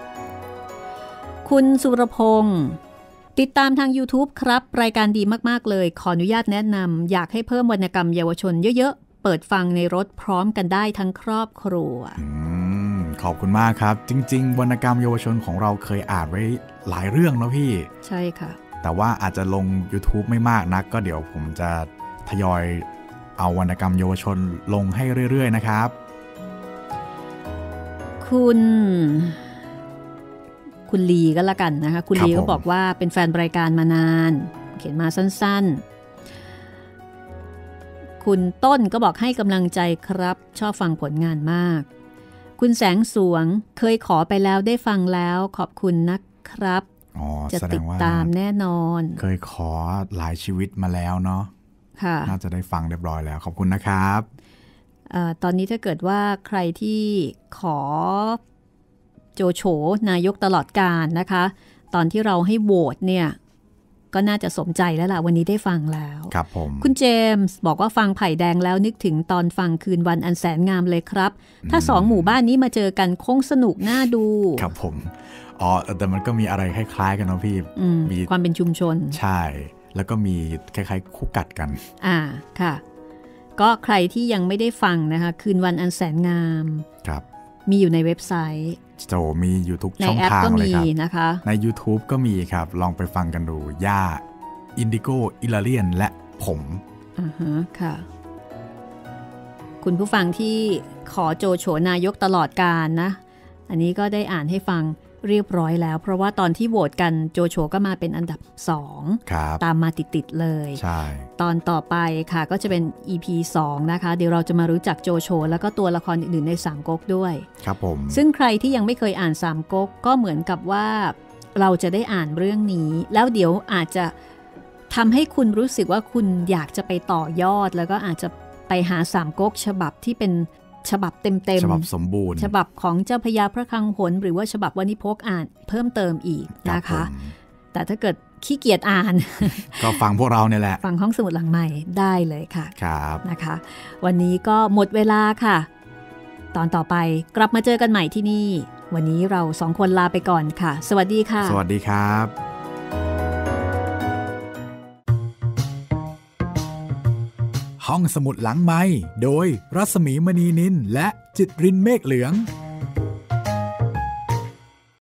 คุณสุรพงศ์ติดตามทาง YouTube ครับรายการดีมากๆเลยขออนุญาตแนะนำอยากให้เพิ่มวรรณกรรมเยาวชนเยอะๆเปิดฟังในรถพร้อมกันได้ทั้งครอบครัวขอบคุณมากครับจริงๆวรรณกรรมเยาวชนของเราเคยอ่านไว้หลายเรื่องนะพี่ใช่ค่ะแต่ว่าอาจจะลง YouTube ไม่มากนักก็เดี๋ยวผมจะทยอยเอาวรรณกรรมเยาวชนลงให้เรื่อยๆนะครับคุณลีก็แล้วกันนะคะคุณลีก็บอกว่าเป็นแฟนรายการมานานเขียนมาสั้นๆคุณต้นก็บอกให้กำลังใจครับชอบฟังผลงานมากคุณแสงสวงเคยขอไปแล้วได้ฟังแล้วขอบคุณนะครับจะติดตามแน่นอนเคยขอหลายชีวิตมาแล้วเนาะน่าจะได้ฟังเรียบร้อยแล้วขอบคุณนะครับตอนนี้ถ้าเกิดว่าใครที่ขอโจโฉนายกตลอดกาลนะคะตอนที่เราให้โหวตเนี่ยก็น่าจะสมใจแล้วล่ะวันนี้ได้ฟังแล้วครับผมคุณเจมส์บอกว่าฟังไผ่แดงแล้วนึกถึงตอนฟังคืนวันอันแสนงามเลยครับถ้า2หมู่บ้านนี้มาเจอกันคงสนุกน่าดูครับผมแต่มันก็มีอะไรคล้ายๆกันเนาะพี่มีความเป็นชุมชนใช่แล้วก็มีคล้ายๆคู่กัดกันค่ะก็ใครที่ยังไม่ได้ฟังนะคะคืนวันอันแสนงามครับมีอยู่ในเว็บไซต์มีอยู่ทุกช่องทางเลยครับนะคะใน YouTube ก็มีครับลองไปฟังกันดูย่าอินดิโกอิลาเลียนและผมค่ะคุณผู้ฟังที่ขอโจโฉนายกตลอดกาลนะอันนี้ก็ได้อ่านให้ฟังเรียบร้อยแล้วเพราะว่าตอนที่โหวตกันโจโฉก็มาเป็นอันดับ2ตามมาติดๆเลยใช่ตอนต่อไปค่ะก็จะเป็น EP 2นะคะเดี๋ยวเราจะมารู้จักโจโฉแล้วก็ตัวละครอื่นๆในสามก๊กด้วยครับผมซึ่งใครที่ยังไม่เคยอ่านสามก๊กก็เหมือนกับว่าเราจะได้อ่านเรื่องนี้แล้วเดี๋ยวอาจจะทำให้คุณรู้สึกว่าคุณอยากจะไปต่อยอดแล้วก็อาจจะไปหาสามก๊กฉบับที่เป็นฉบับเต็มๆฉบับสมบูรณ์ฉบับของเจ้าพญาพระคลังหนหรือว่าฉบับวณิพกอ่านเพิ่มเติมอีกนะคะแต่ถ้าเกิดขี้เกียจอ่านก็ฟังพวกเราเนี่ยแหละฟังห้องสมุดหลังใหม่ได้เลยค่ะครับนะคะวันนี้ก็หมดเวลาค่ะตอนต่อไปกลับมาเจอกันใหม่ที่นี่วันนี้เรา2คนลาไปก่อนค่ะสวัสดีค่ะสวัสดีครับห้องสมุดหลังไมค์โดยรัศมีมณีนินและจิตรินเมฆเหลือง